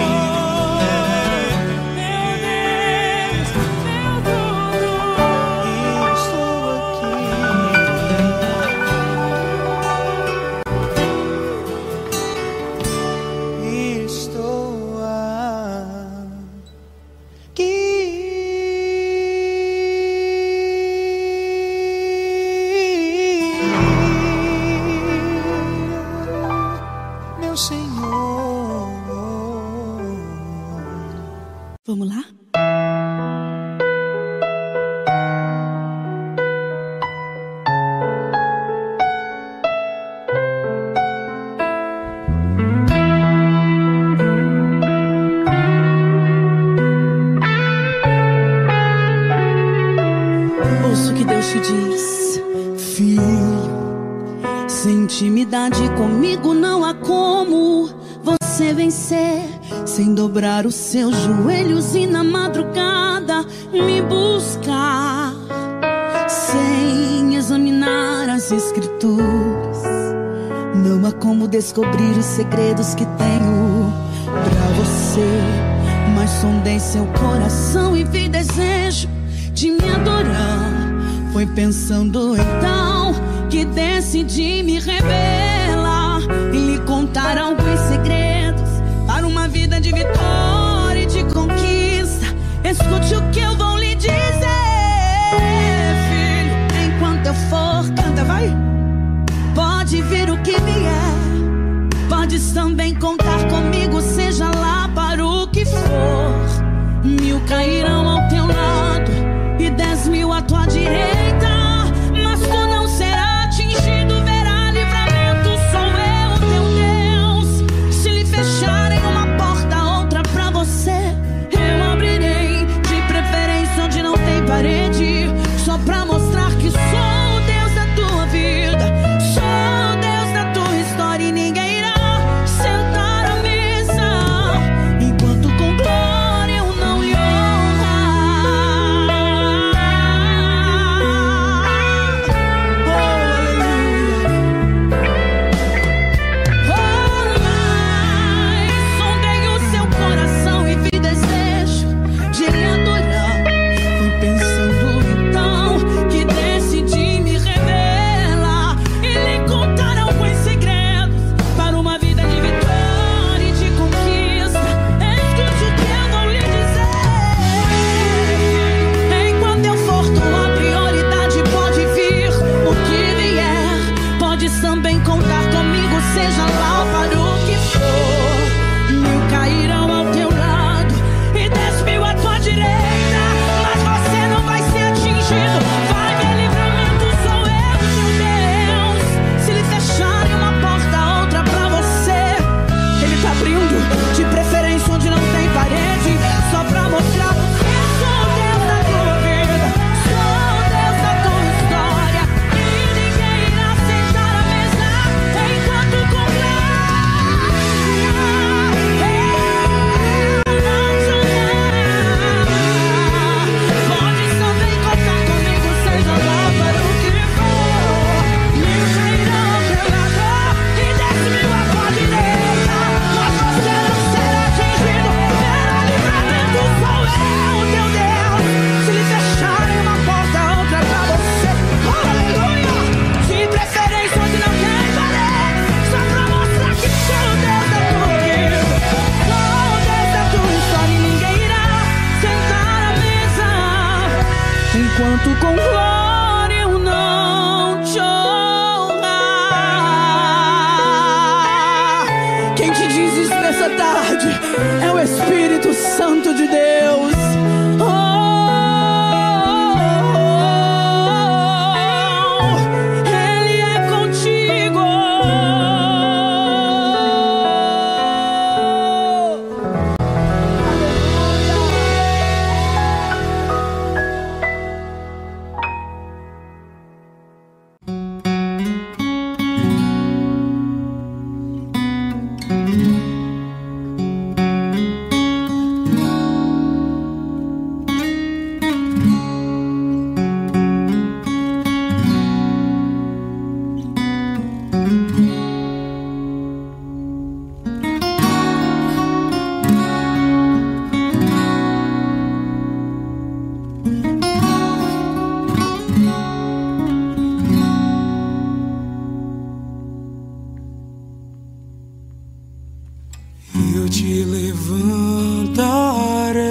Vamos lá? Ouça o que Deus te diz, filho. Sem intimidade comigo não há como você vencer. Sem dobrar os seus joelhos e na madrugada me buscar. Sem examinar as escrituras, não há como descobrir os segredos que tenho pra você. Mas sondei seu coração e vi desejo de me adorar. Foi pensando então que decidi me revelar e lhe contar alguns segredos para uma vida de vitória e de conquista. Escute o que eu vou lhe dizer, filho. Enquanto eu for, canta, vai. Pode vir o que vier, podes também contar comigo, seja lá para o que for. Mil cairão ao teu lado e dez mil à tua direita, mas tu não será atingido, verá livramento. Sou eu, teu Deus. Se lhe fecharem uma porta, outra pra você eu abrirei, de preferência onde não tem parede, só pra mostrar que sou o Deus da tua vida. Sou o Deus da tua história e ninguém irá sentar Espírito com glória eu não te honrar. Quem te diz isso nessa tarde é o Espírito Santo de Deus. Oh, Ele é contigo. Eu te levantarei,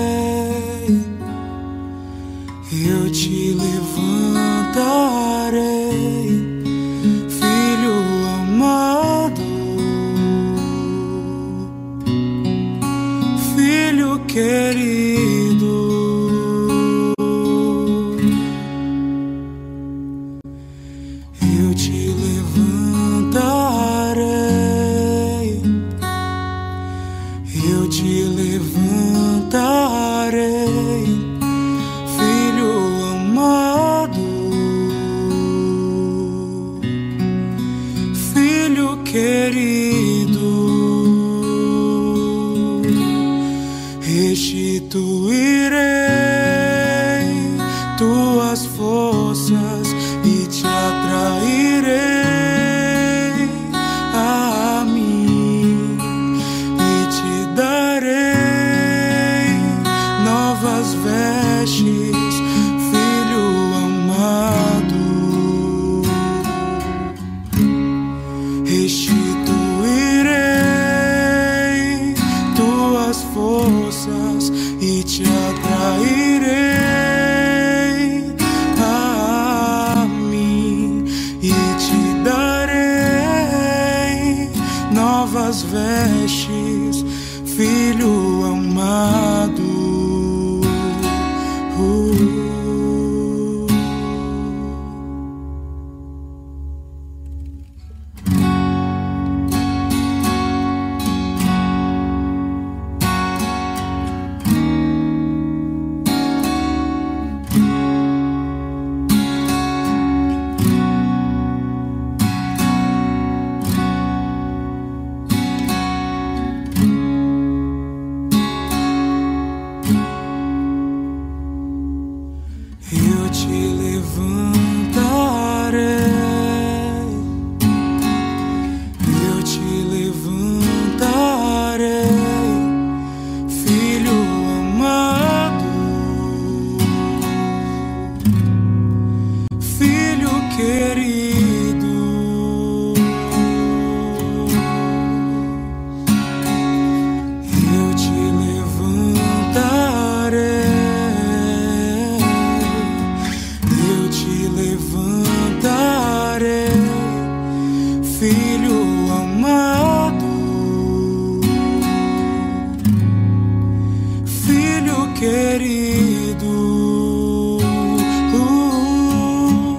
eu te levantarei, filho amado, filho querido. Eu te levantarei, eu te levantarei, filho amado, filho querido. Restituirei tuas forças e te atrairei a mim e te darei novas vestes, filho amado. Restituirei tuas forças e te atrairei a mim e te darei novas vestes, filho amado. Uh. Eu te levantarei, eu te levantarei, filho amado, filho querido. Eu te levantarei, eu te levantarei, filho amado, filho querido. Uh,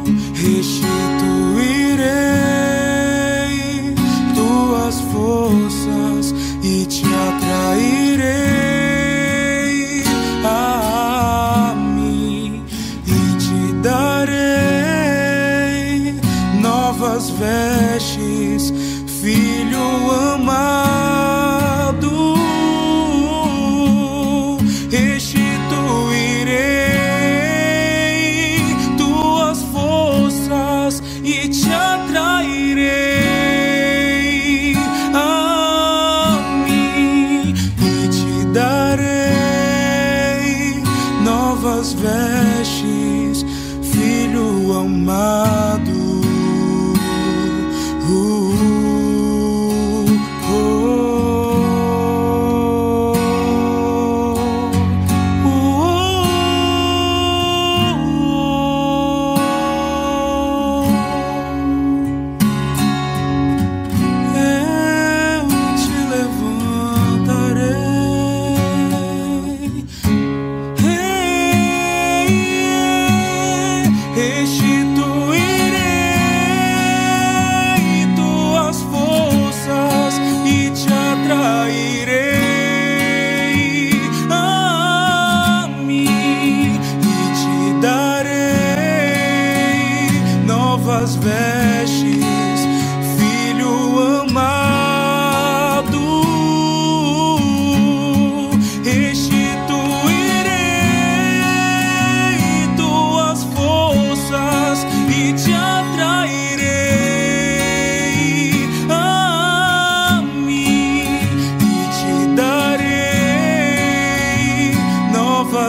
restituirei tuas forças e te atrairei a mim e te darei novas vestes, filho amado. Restituirei tuas forças e te atrairei a mim e te darei novas vestes, filho amado. Uh, oh, oh, oh,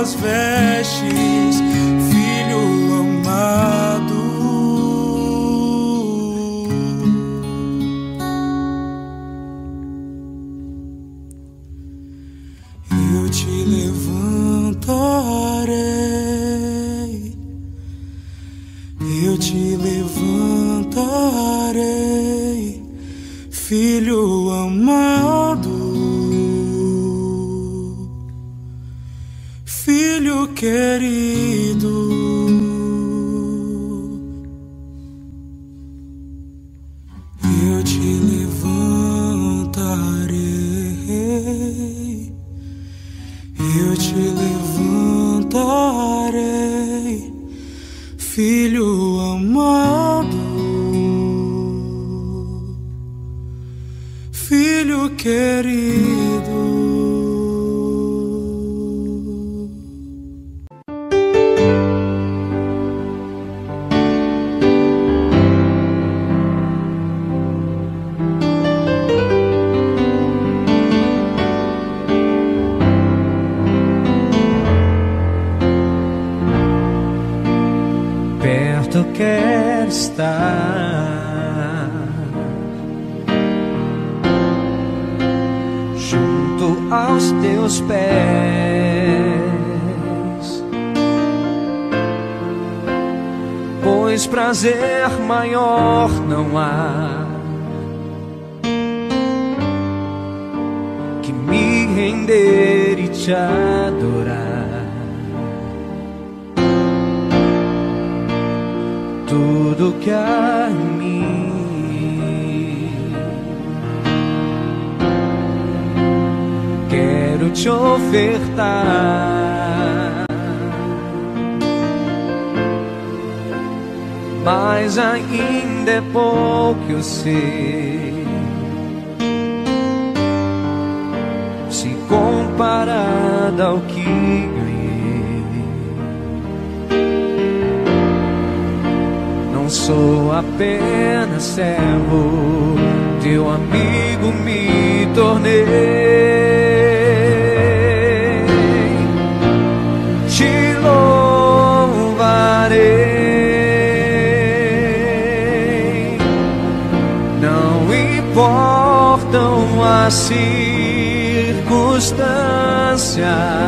novas vestes, filho amado. Eu te levantarei, eu te levantarei, filho amado, filho querido. Eu te levantarei, eu te levantarei, filho amado, filho querido. Perto quero estar, junto aos teus pés, pois prazer maior não há que me render e te adorar. Tudo que há em mim quero te ofertar, mas ainda é pouco, eu sei, se comparado ao que ganhei. Não sou apenas servo, teu amigo me tornei. Te louvarei, não importam as circunstâncias,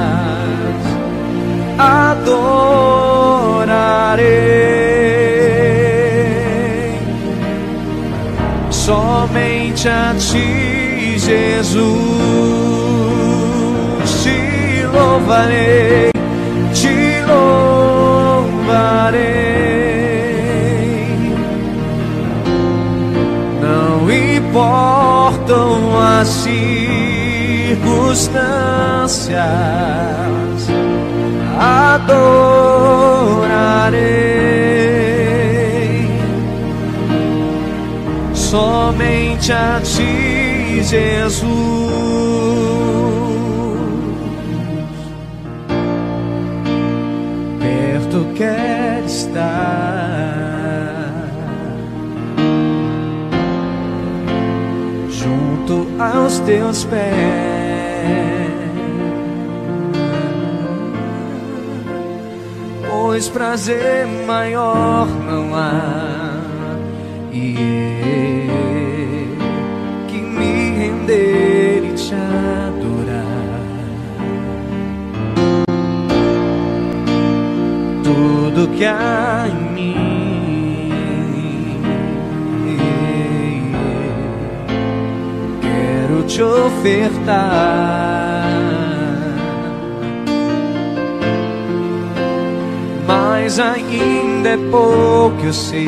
adorarei somente a ti, Jesus. Te louvarei, te louvarei, não importam as circunstâncias, adorarei somente a ti, Jesus. Perto quero estar, junto aos teus pés, pois prazer maior não há, e é que me render e te adorar. Tudo que há em mim quero te ofertar, mas ainda é pouco, eu sei,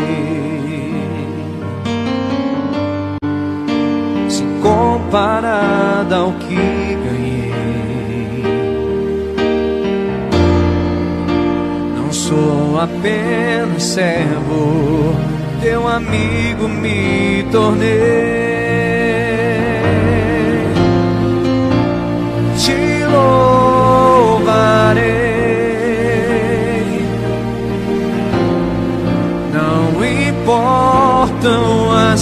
se comparado ao que ganhei. Não sou apenas servo, teu amigo me tornei. Te louvarei, não importam as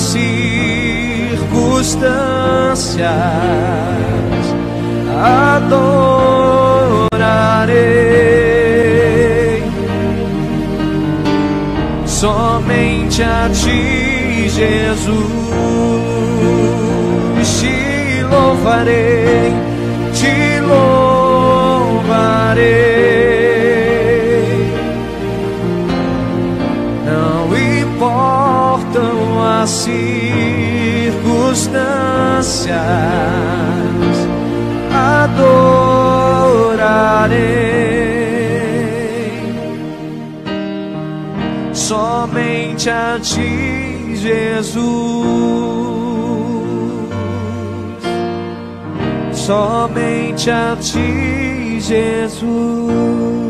circunstâncias, adorarei somente a ti, Jesus, te louvarei, te louvarei. Não importam as circunstâncias, adorarei somente a ti, Jesus, somente a ti, Jesus.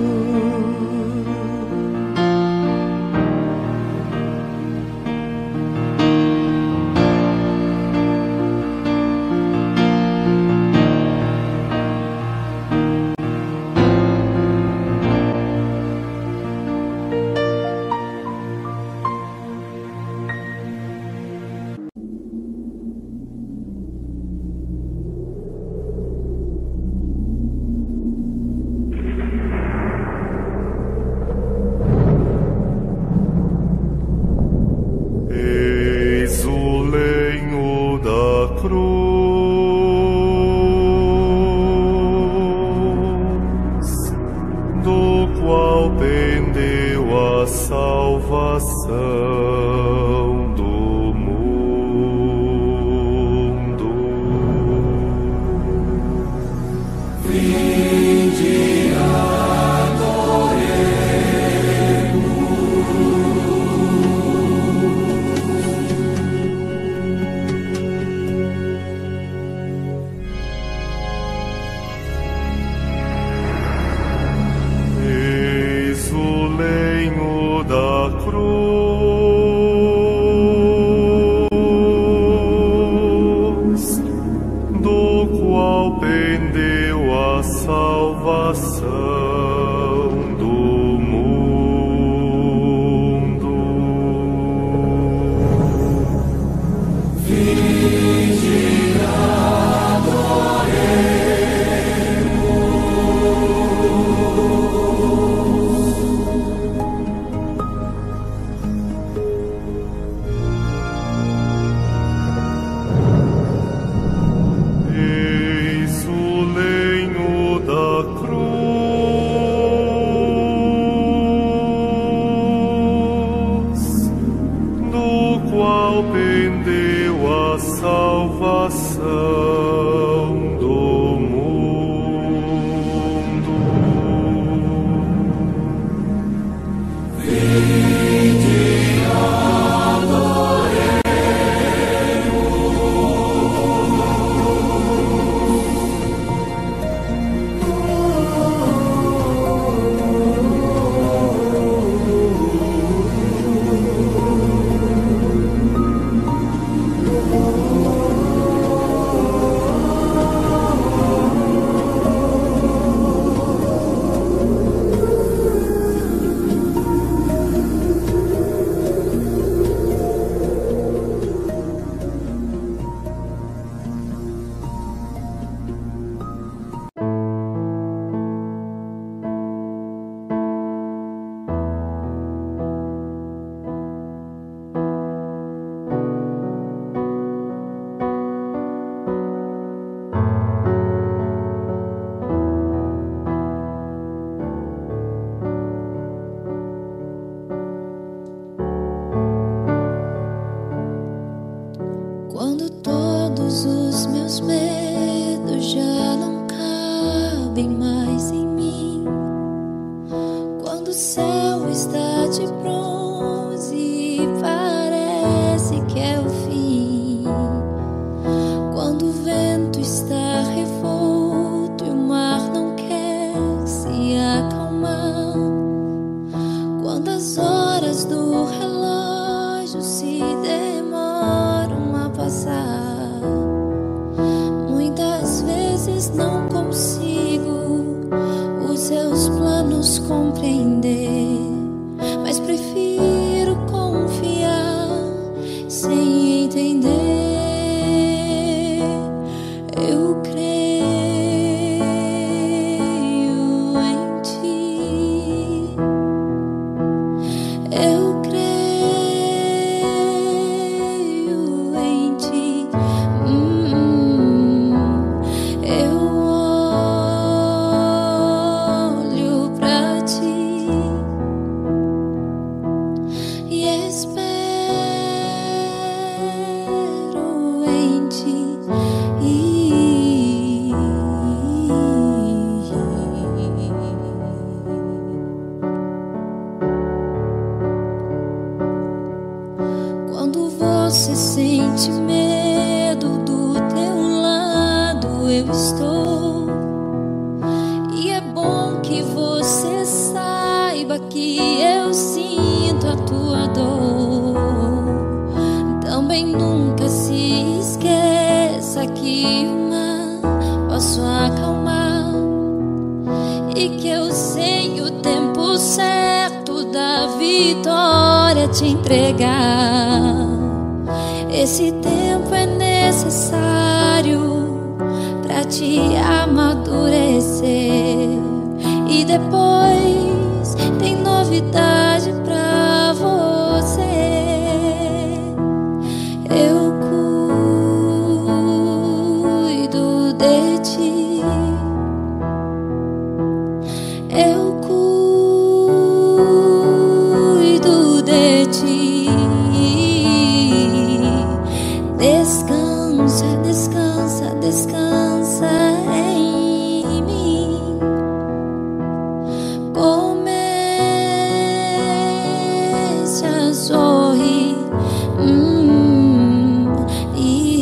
Eu creio. dor. E é bom que você saiba que eu sinto a tua dor. Também nunca se esqueça que o mal posso acalmar, e que eu sei o tempo certo da vitória te entregar. Esse tempo é necessário pra te amadurecer, e depois tem novidade pra você. Eu cuido de ti, eu cuido de ti. Descansa, descansa, descansa em mim. Comece a sorrir. Hum, e...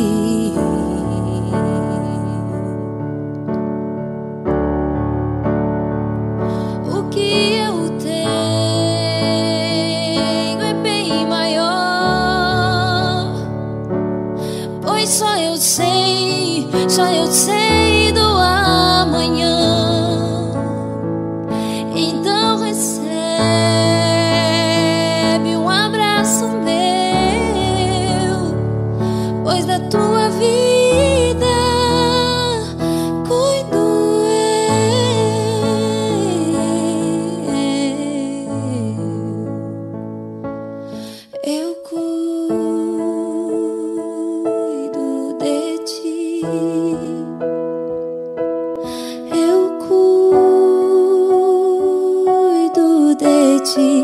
O que eu tenho é bem maior, pois só eu sei, só eu sei do amanhã. Então recebe um abraço meu, pois da tua vida cuido eu. Eu cuido de ti, eu cuido de ti,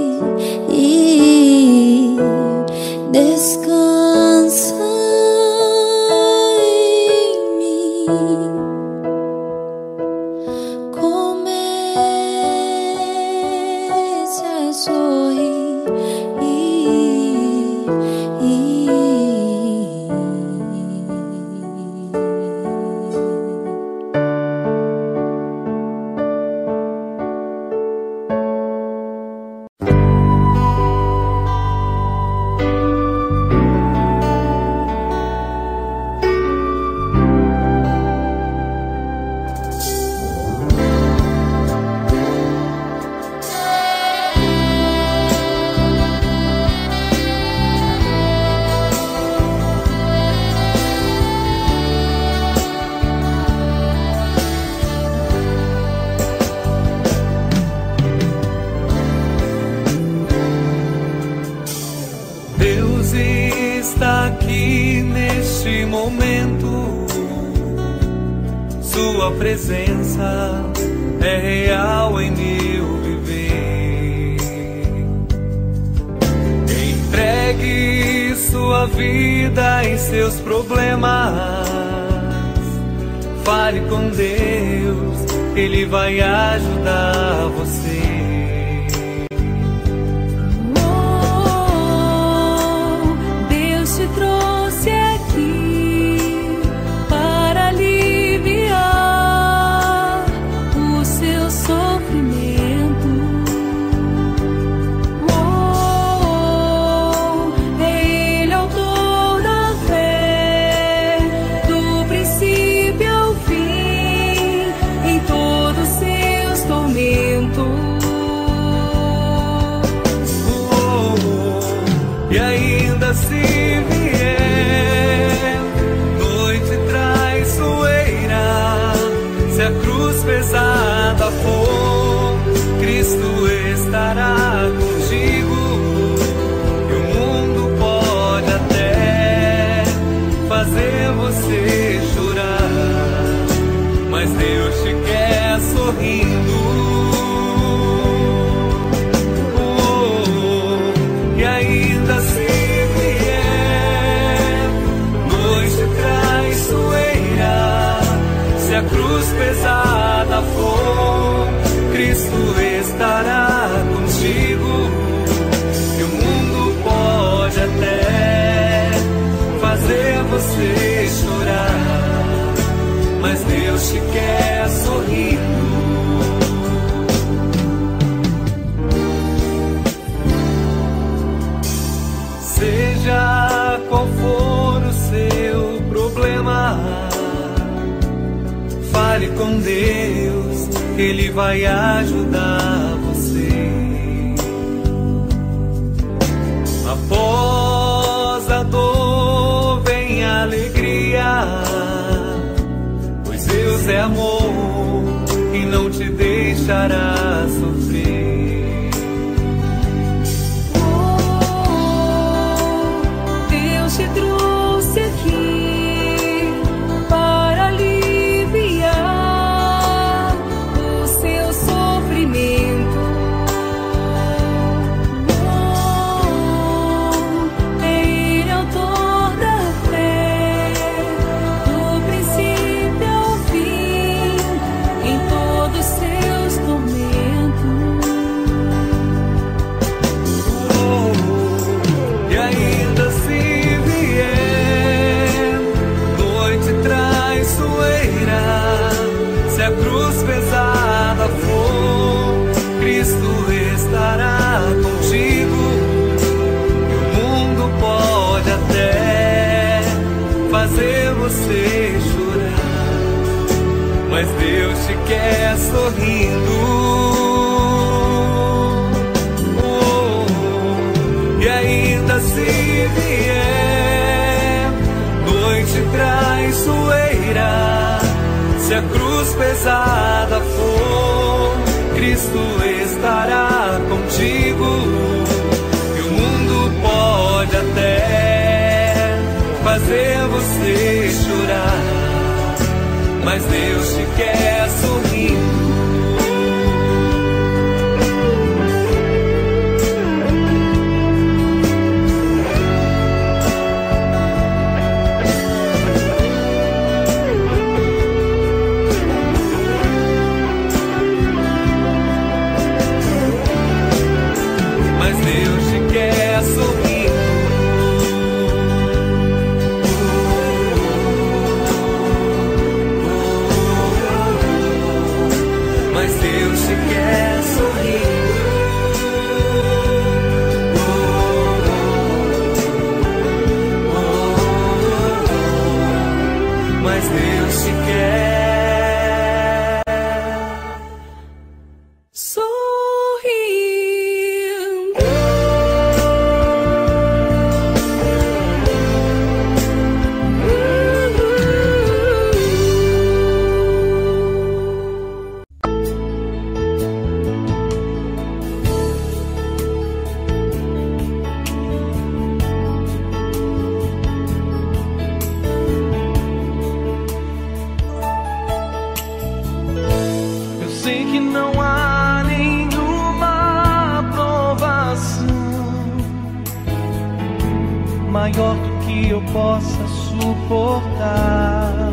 e descansa em mim. Comece a sorrir. Deus está aqui neste momento. Sua presença é real em meu viver. Entregue sua vida e seus problemas. Fale com Deus, Ele vai ajudar você. Te trouxe aqui para aliviar o seu sofrimento. Oh, é Ele autor da fé, do princípio ao fim, em todos seus tormentos. Oh, e ainda assim pesada for, Cristo estará contigo. E o mundo pode até fazer você chorar, mas Deus te quer sorrindo. Oh, e ainda se vier noite traiçoeira, se a cruz pesada for, Cristo estará contigo. E o mundo pode até fazer você chorar, mas mas Deus te quer sorrindo. Seja qual for o seu problema, fale com Deus, Ele vai ajudar você. Após a dor vem a alegria, pois Deus é amor e não te deixará sofrer. Te trouxe aqui para aliviar o seu sofrimento. Oh, é Ele autor da fé, do princípio ao fim, em todos os seus tormentos. Oh, e ainda assim se a cruz pesada for, Cristo estará contigo. E o mundo pode até fazer você chorar, mas Deus te quer sorrindo. Oh, e ainda se vier noite traiçoeira, se a cruz pesada for, Cristo estará contigo. E o mundo pode até fazer você chorar, mas Deus te quer sorrindo. Maior do que eu possa suportar,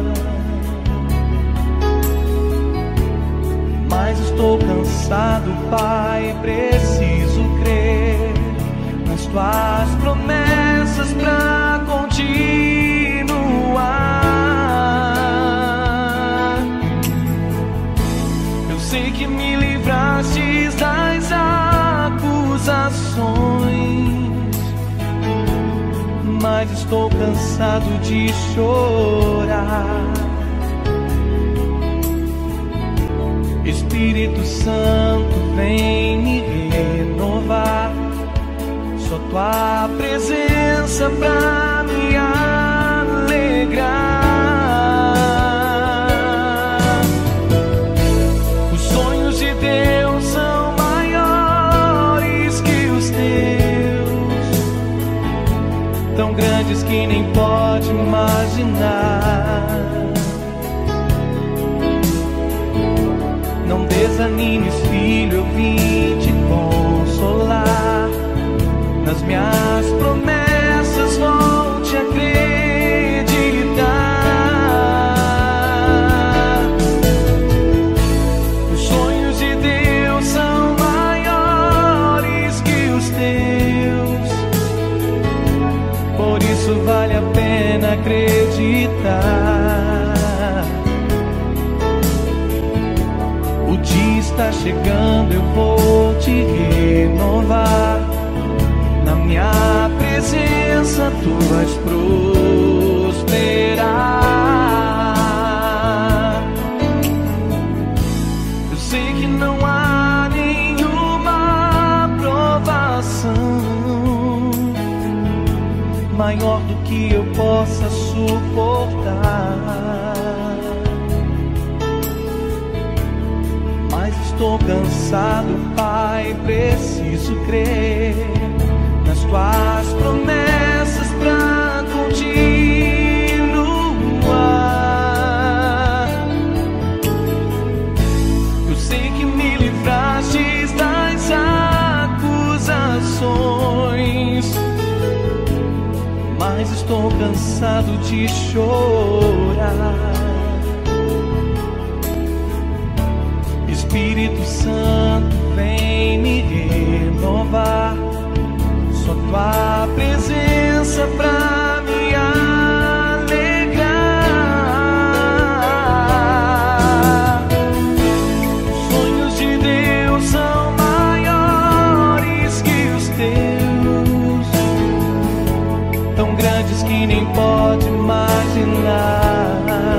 mas estou cansado, Pai, preciso crer nas tuas promessas pra continuar. Eu sei que me livraste das acusações, mas estou cansado de chorar. Espírito Santo, vem me renovar. Só tua presença pra me alegrar. Os sonhos de Deus são maiores que os teus, tão grandes que nem pode imaginar. Não desanimes, filho, eu vim te consolar. Nas minhas promessas volte a acreditar. Os sonhos de Deus são maiores que os teus, por isso vale a pena acreditar. está chegando, eu vou te renovar. Na minha presença tu vais prosperar. Eu sei que não há nenhuma provação maior do que eu possa suportar. Mas estou cansado, Pai, preciso crer nas tuas promessas pra continuar. Eu sei que me livraste das acusações, mas estou cansado de chorar. Espírito Santo, vem me renovar. Só tua presença pra me alegrar. Os sonhos de Deus são maiores que os teus, tão grandes que nem pode imaginar.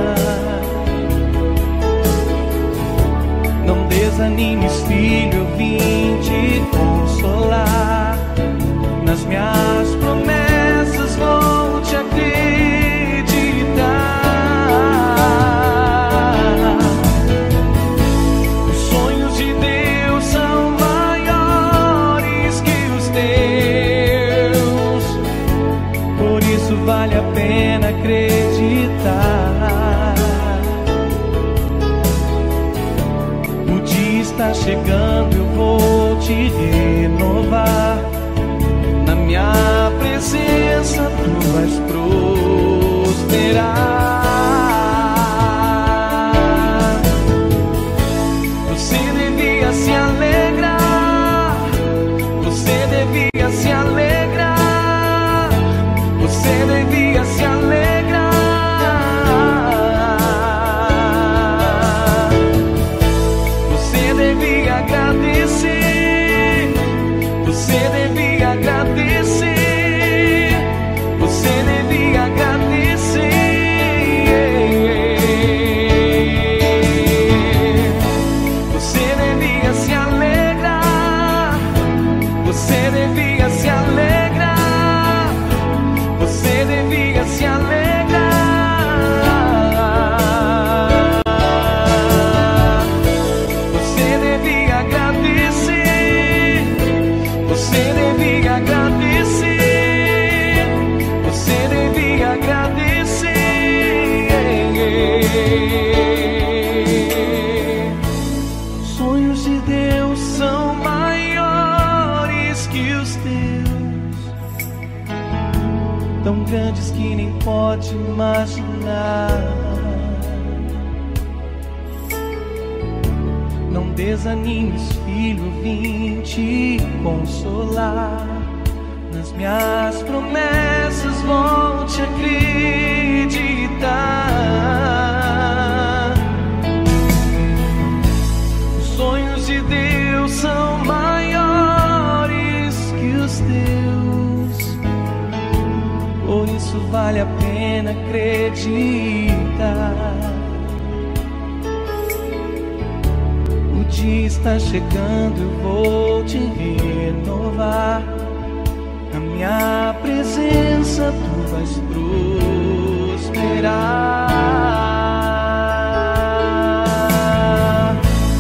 Não desanimes, filho, eu vim te consolar. Nas minhas promessas vou te acreditar. Os sonhos de Deus são maiores que os teus, por isso vale a pena acreditar. O dia está chegando, eu vou te renovar. Na minha presença tu vais prosperar. Você devia se alegrar, você devia se alegrar, você devia se alegrar. Você devia agradecer, você devia agradecer, você devia agradecer. Você devia se alegrar, você devia se alegrar, você devia se alegrar. Você devia agradecer, você devia agradecer, você devia agradecer. Sonhos de Deus são maiores que os teus, tão grandes que nem pode imaginar. Não desanimes, filho, vim te consolar. Nas minhas promessas vou te acreditar. Os sonhos de Deus são maiores que os teus, por isso vale a pena acreditar. O dia está chegando, eu vou te renovar. Na minha presença tu vais prosperar.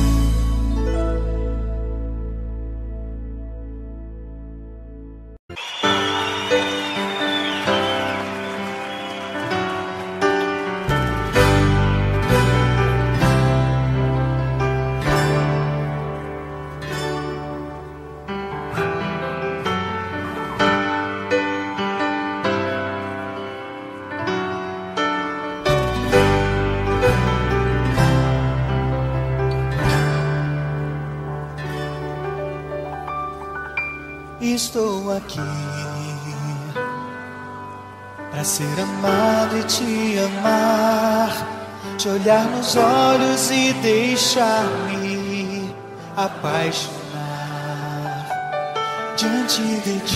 Estou aqui para ser amado e te amar, te olhar nos olhos e deixar-me apaixonar diante de ti,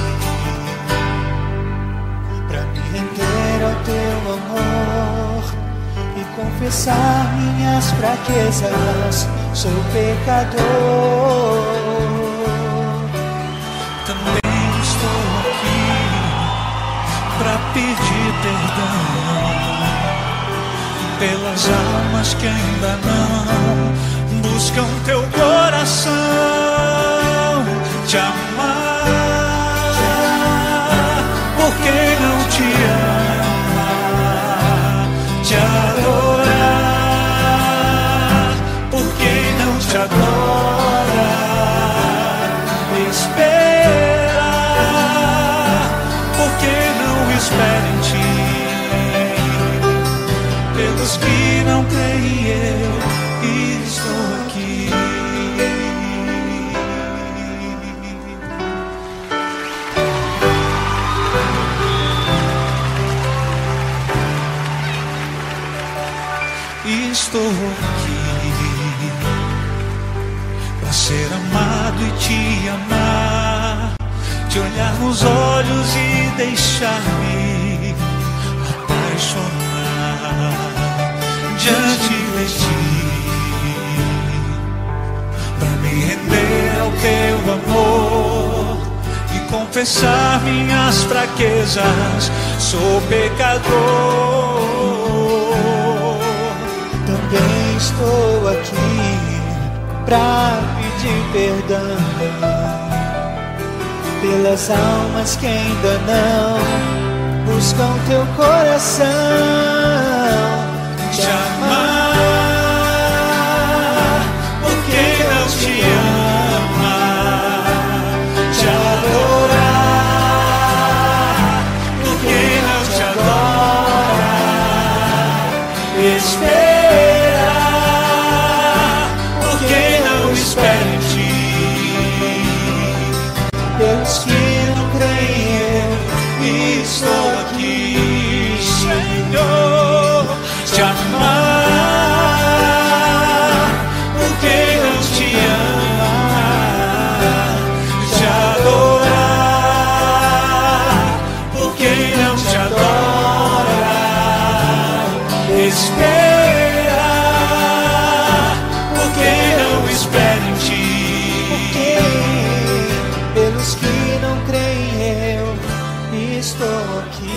pra me render ao teu amor e confessar minhas fraquezas. Sou pecador. Também estou aqui pra pedir perdão pelas almas que ainda não buscam teu coração, te amar, porque não te ama, te adorar, porque não te adora, esperar, porque não espera em ti, pelos que não creem eu estou aqui. Estou aqui para ser amado e te amar, te olhar nos olhos e deixar-me apaixonar diante de ti, pra me render ao teu amor e confessar minhas fraquezas. Sou pecador. Também estou aqui pra pedir perdão pelas almas que ainda não buscam teu coração, te amar, porque não te ama, te adorar, porque não te adora, esperar, porque não espera em ti, pelos que não creem eu estou aqui, Senhor, te amar, porque não te ama, te adorar, porque não te adora, esperar, porque não espera em ti, porque pelos que não creem eu estou aqui.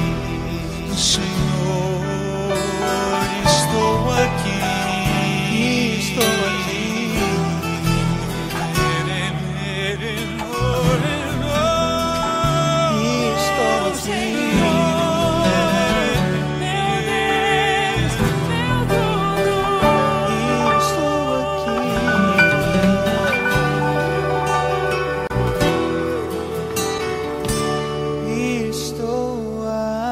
Senhor, estou aqui, estou aqui, estou aqui, Meu Deus, meu tudo. estou aqui. Estou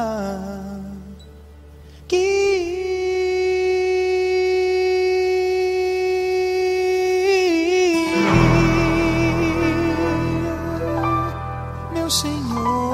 aqui, meu Senhor.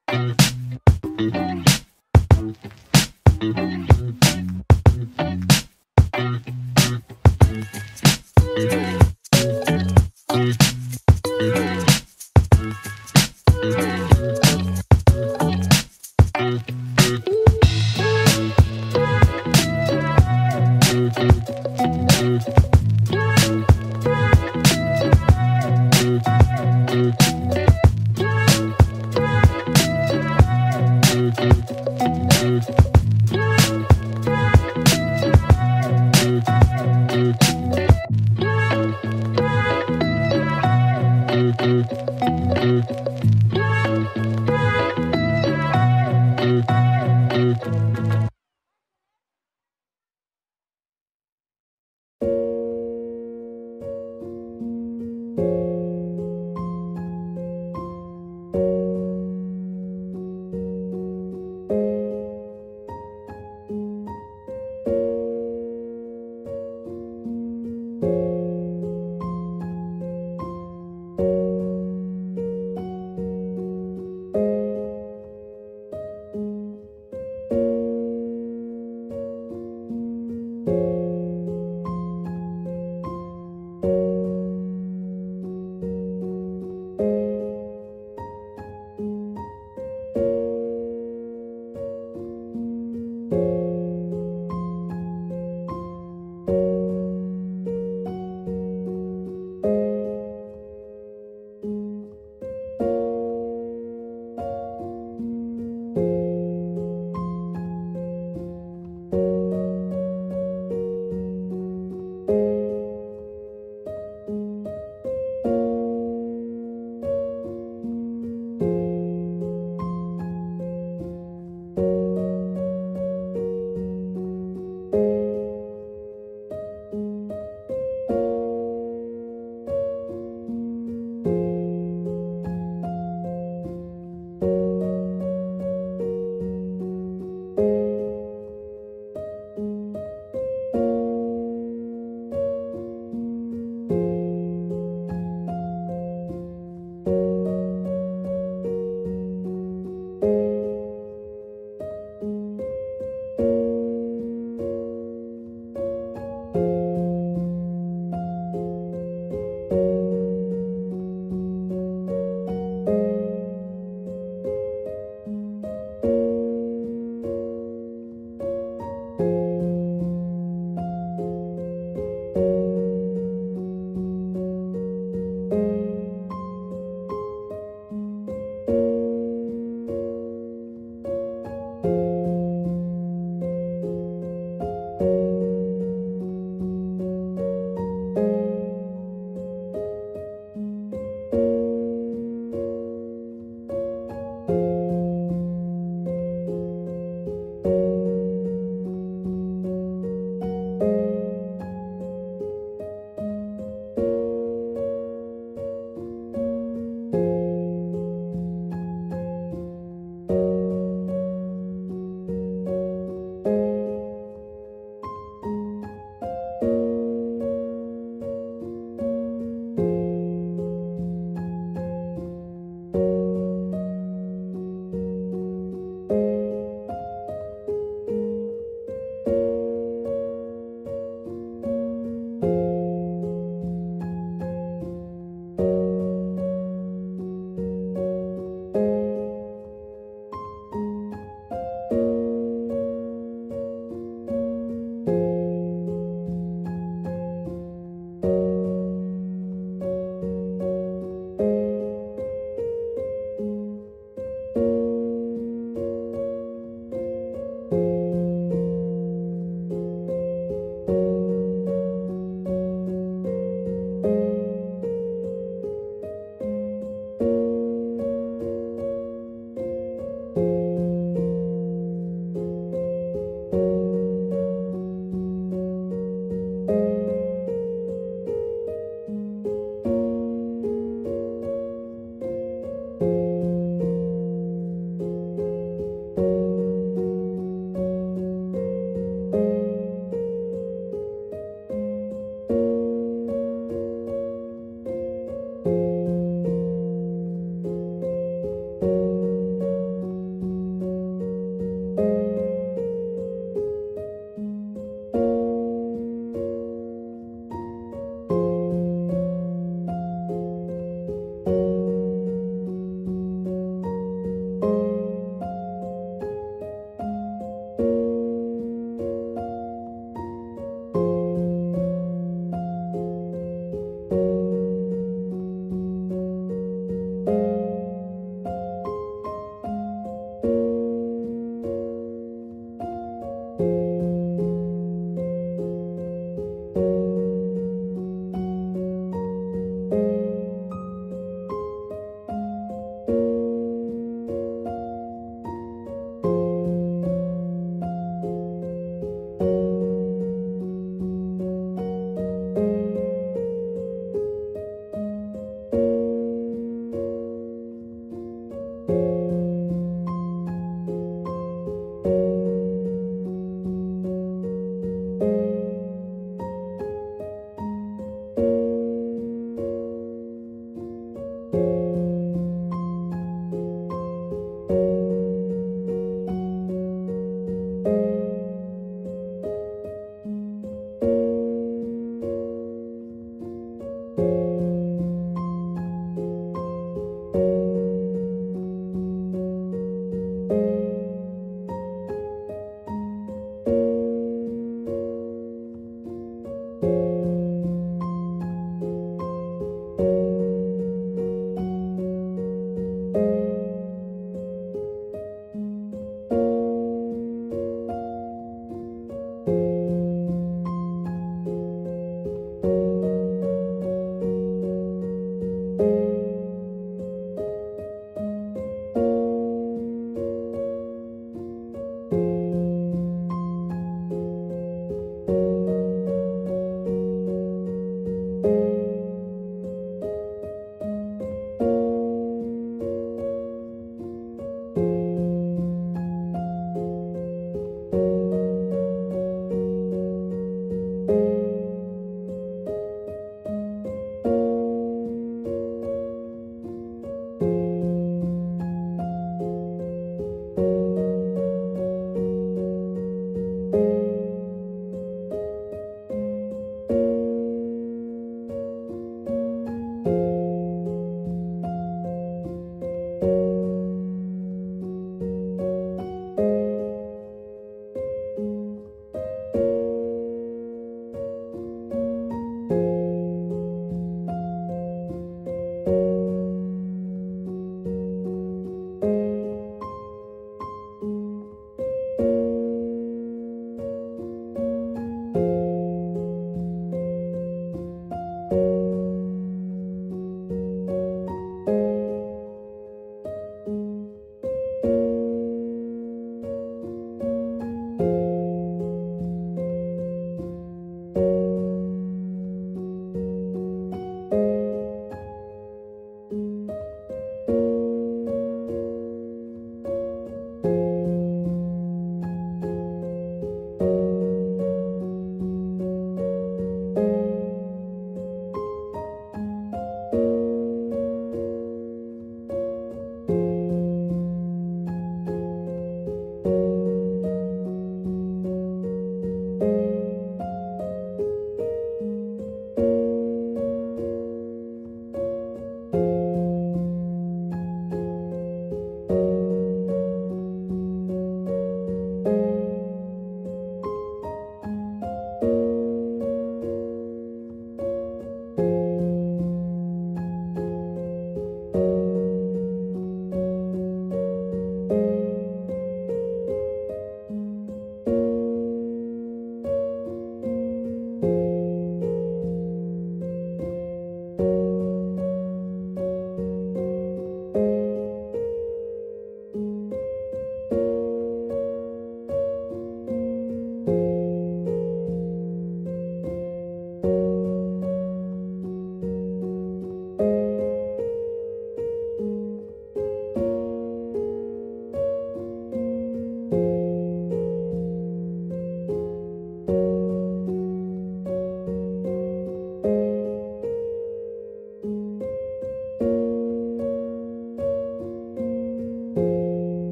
Thank you.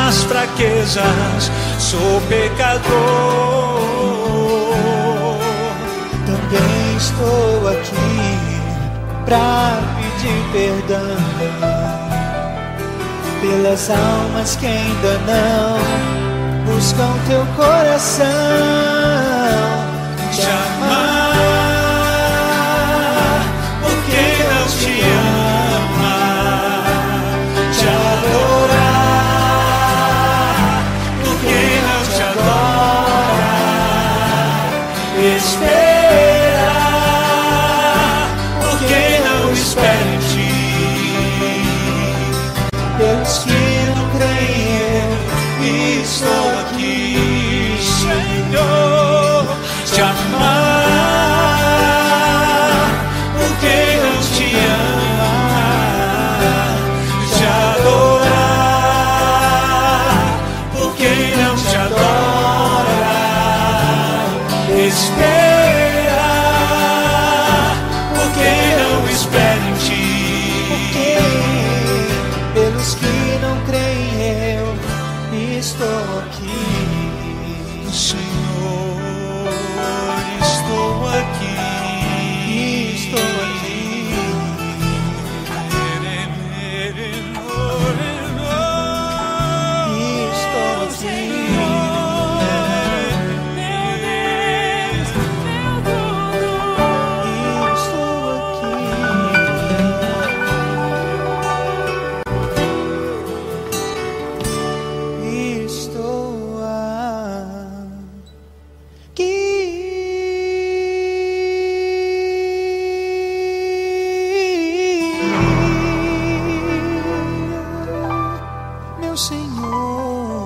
minhas fraquezas, sou pecador. Também estou aqui pra pedir perdão pelas almas que ainda não buscam teu coração. Te amar por quem não te ama, te adorar por quem não te adora, esperar por quem não espera em ti, pelos que não creem eu estou aqui, Senhor. Te amar por quem não te ama, te adorar por quem não te adora, esperar por quem não espera em ti, pelos que não creem eu estou aqui, Senhor, estou aqui, estou aqui, estou aqui, Meu Deus, meu tudo. estou aqui. Estou aqui, meu Senhor.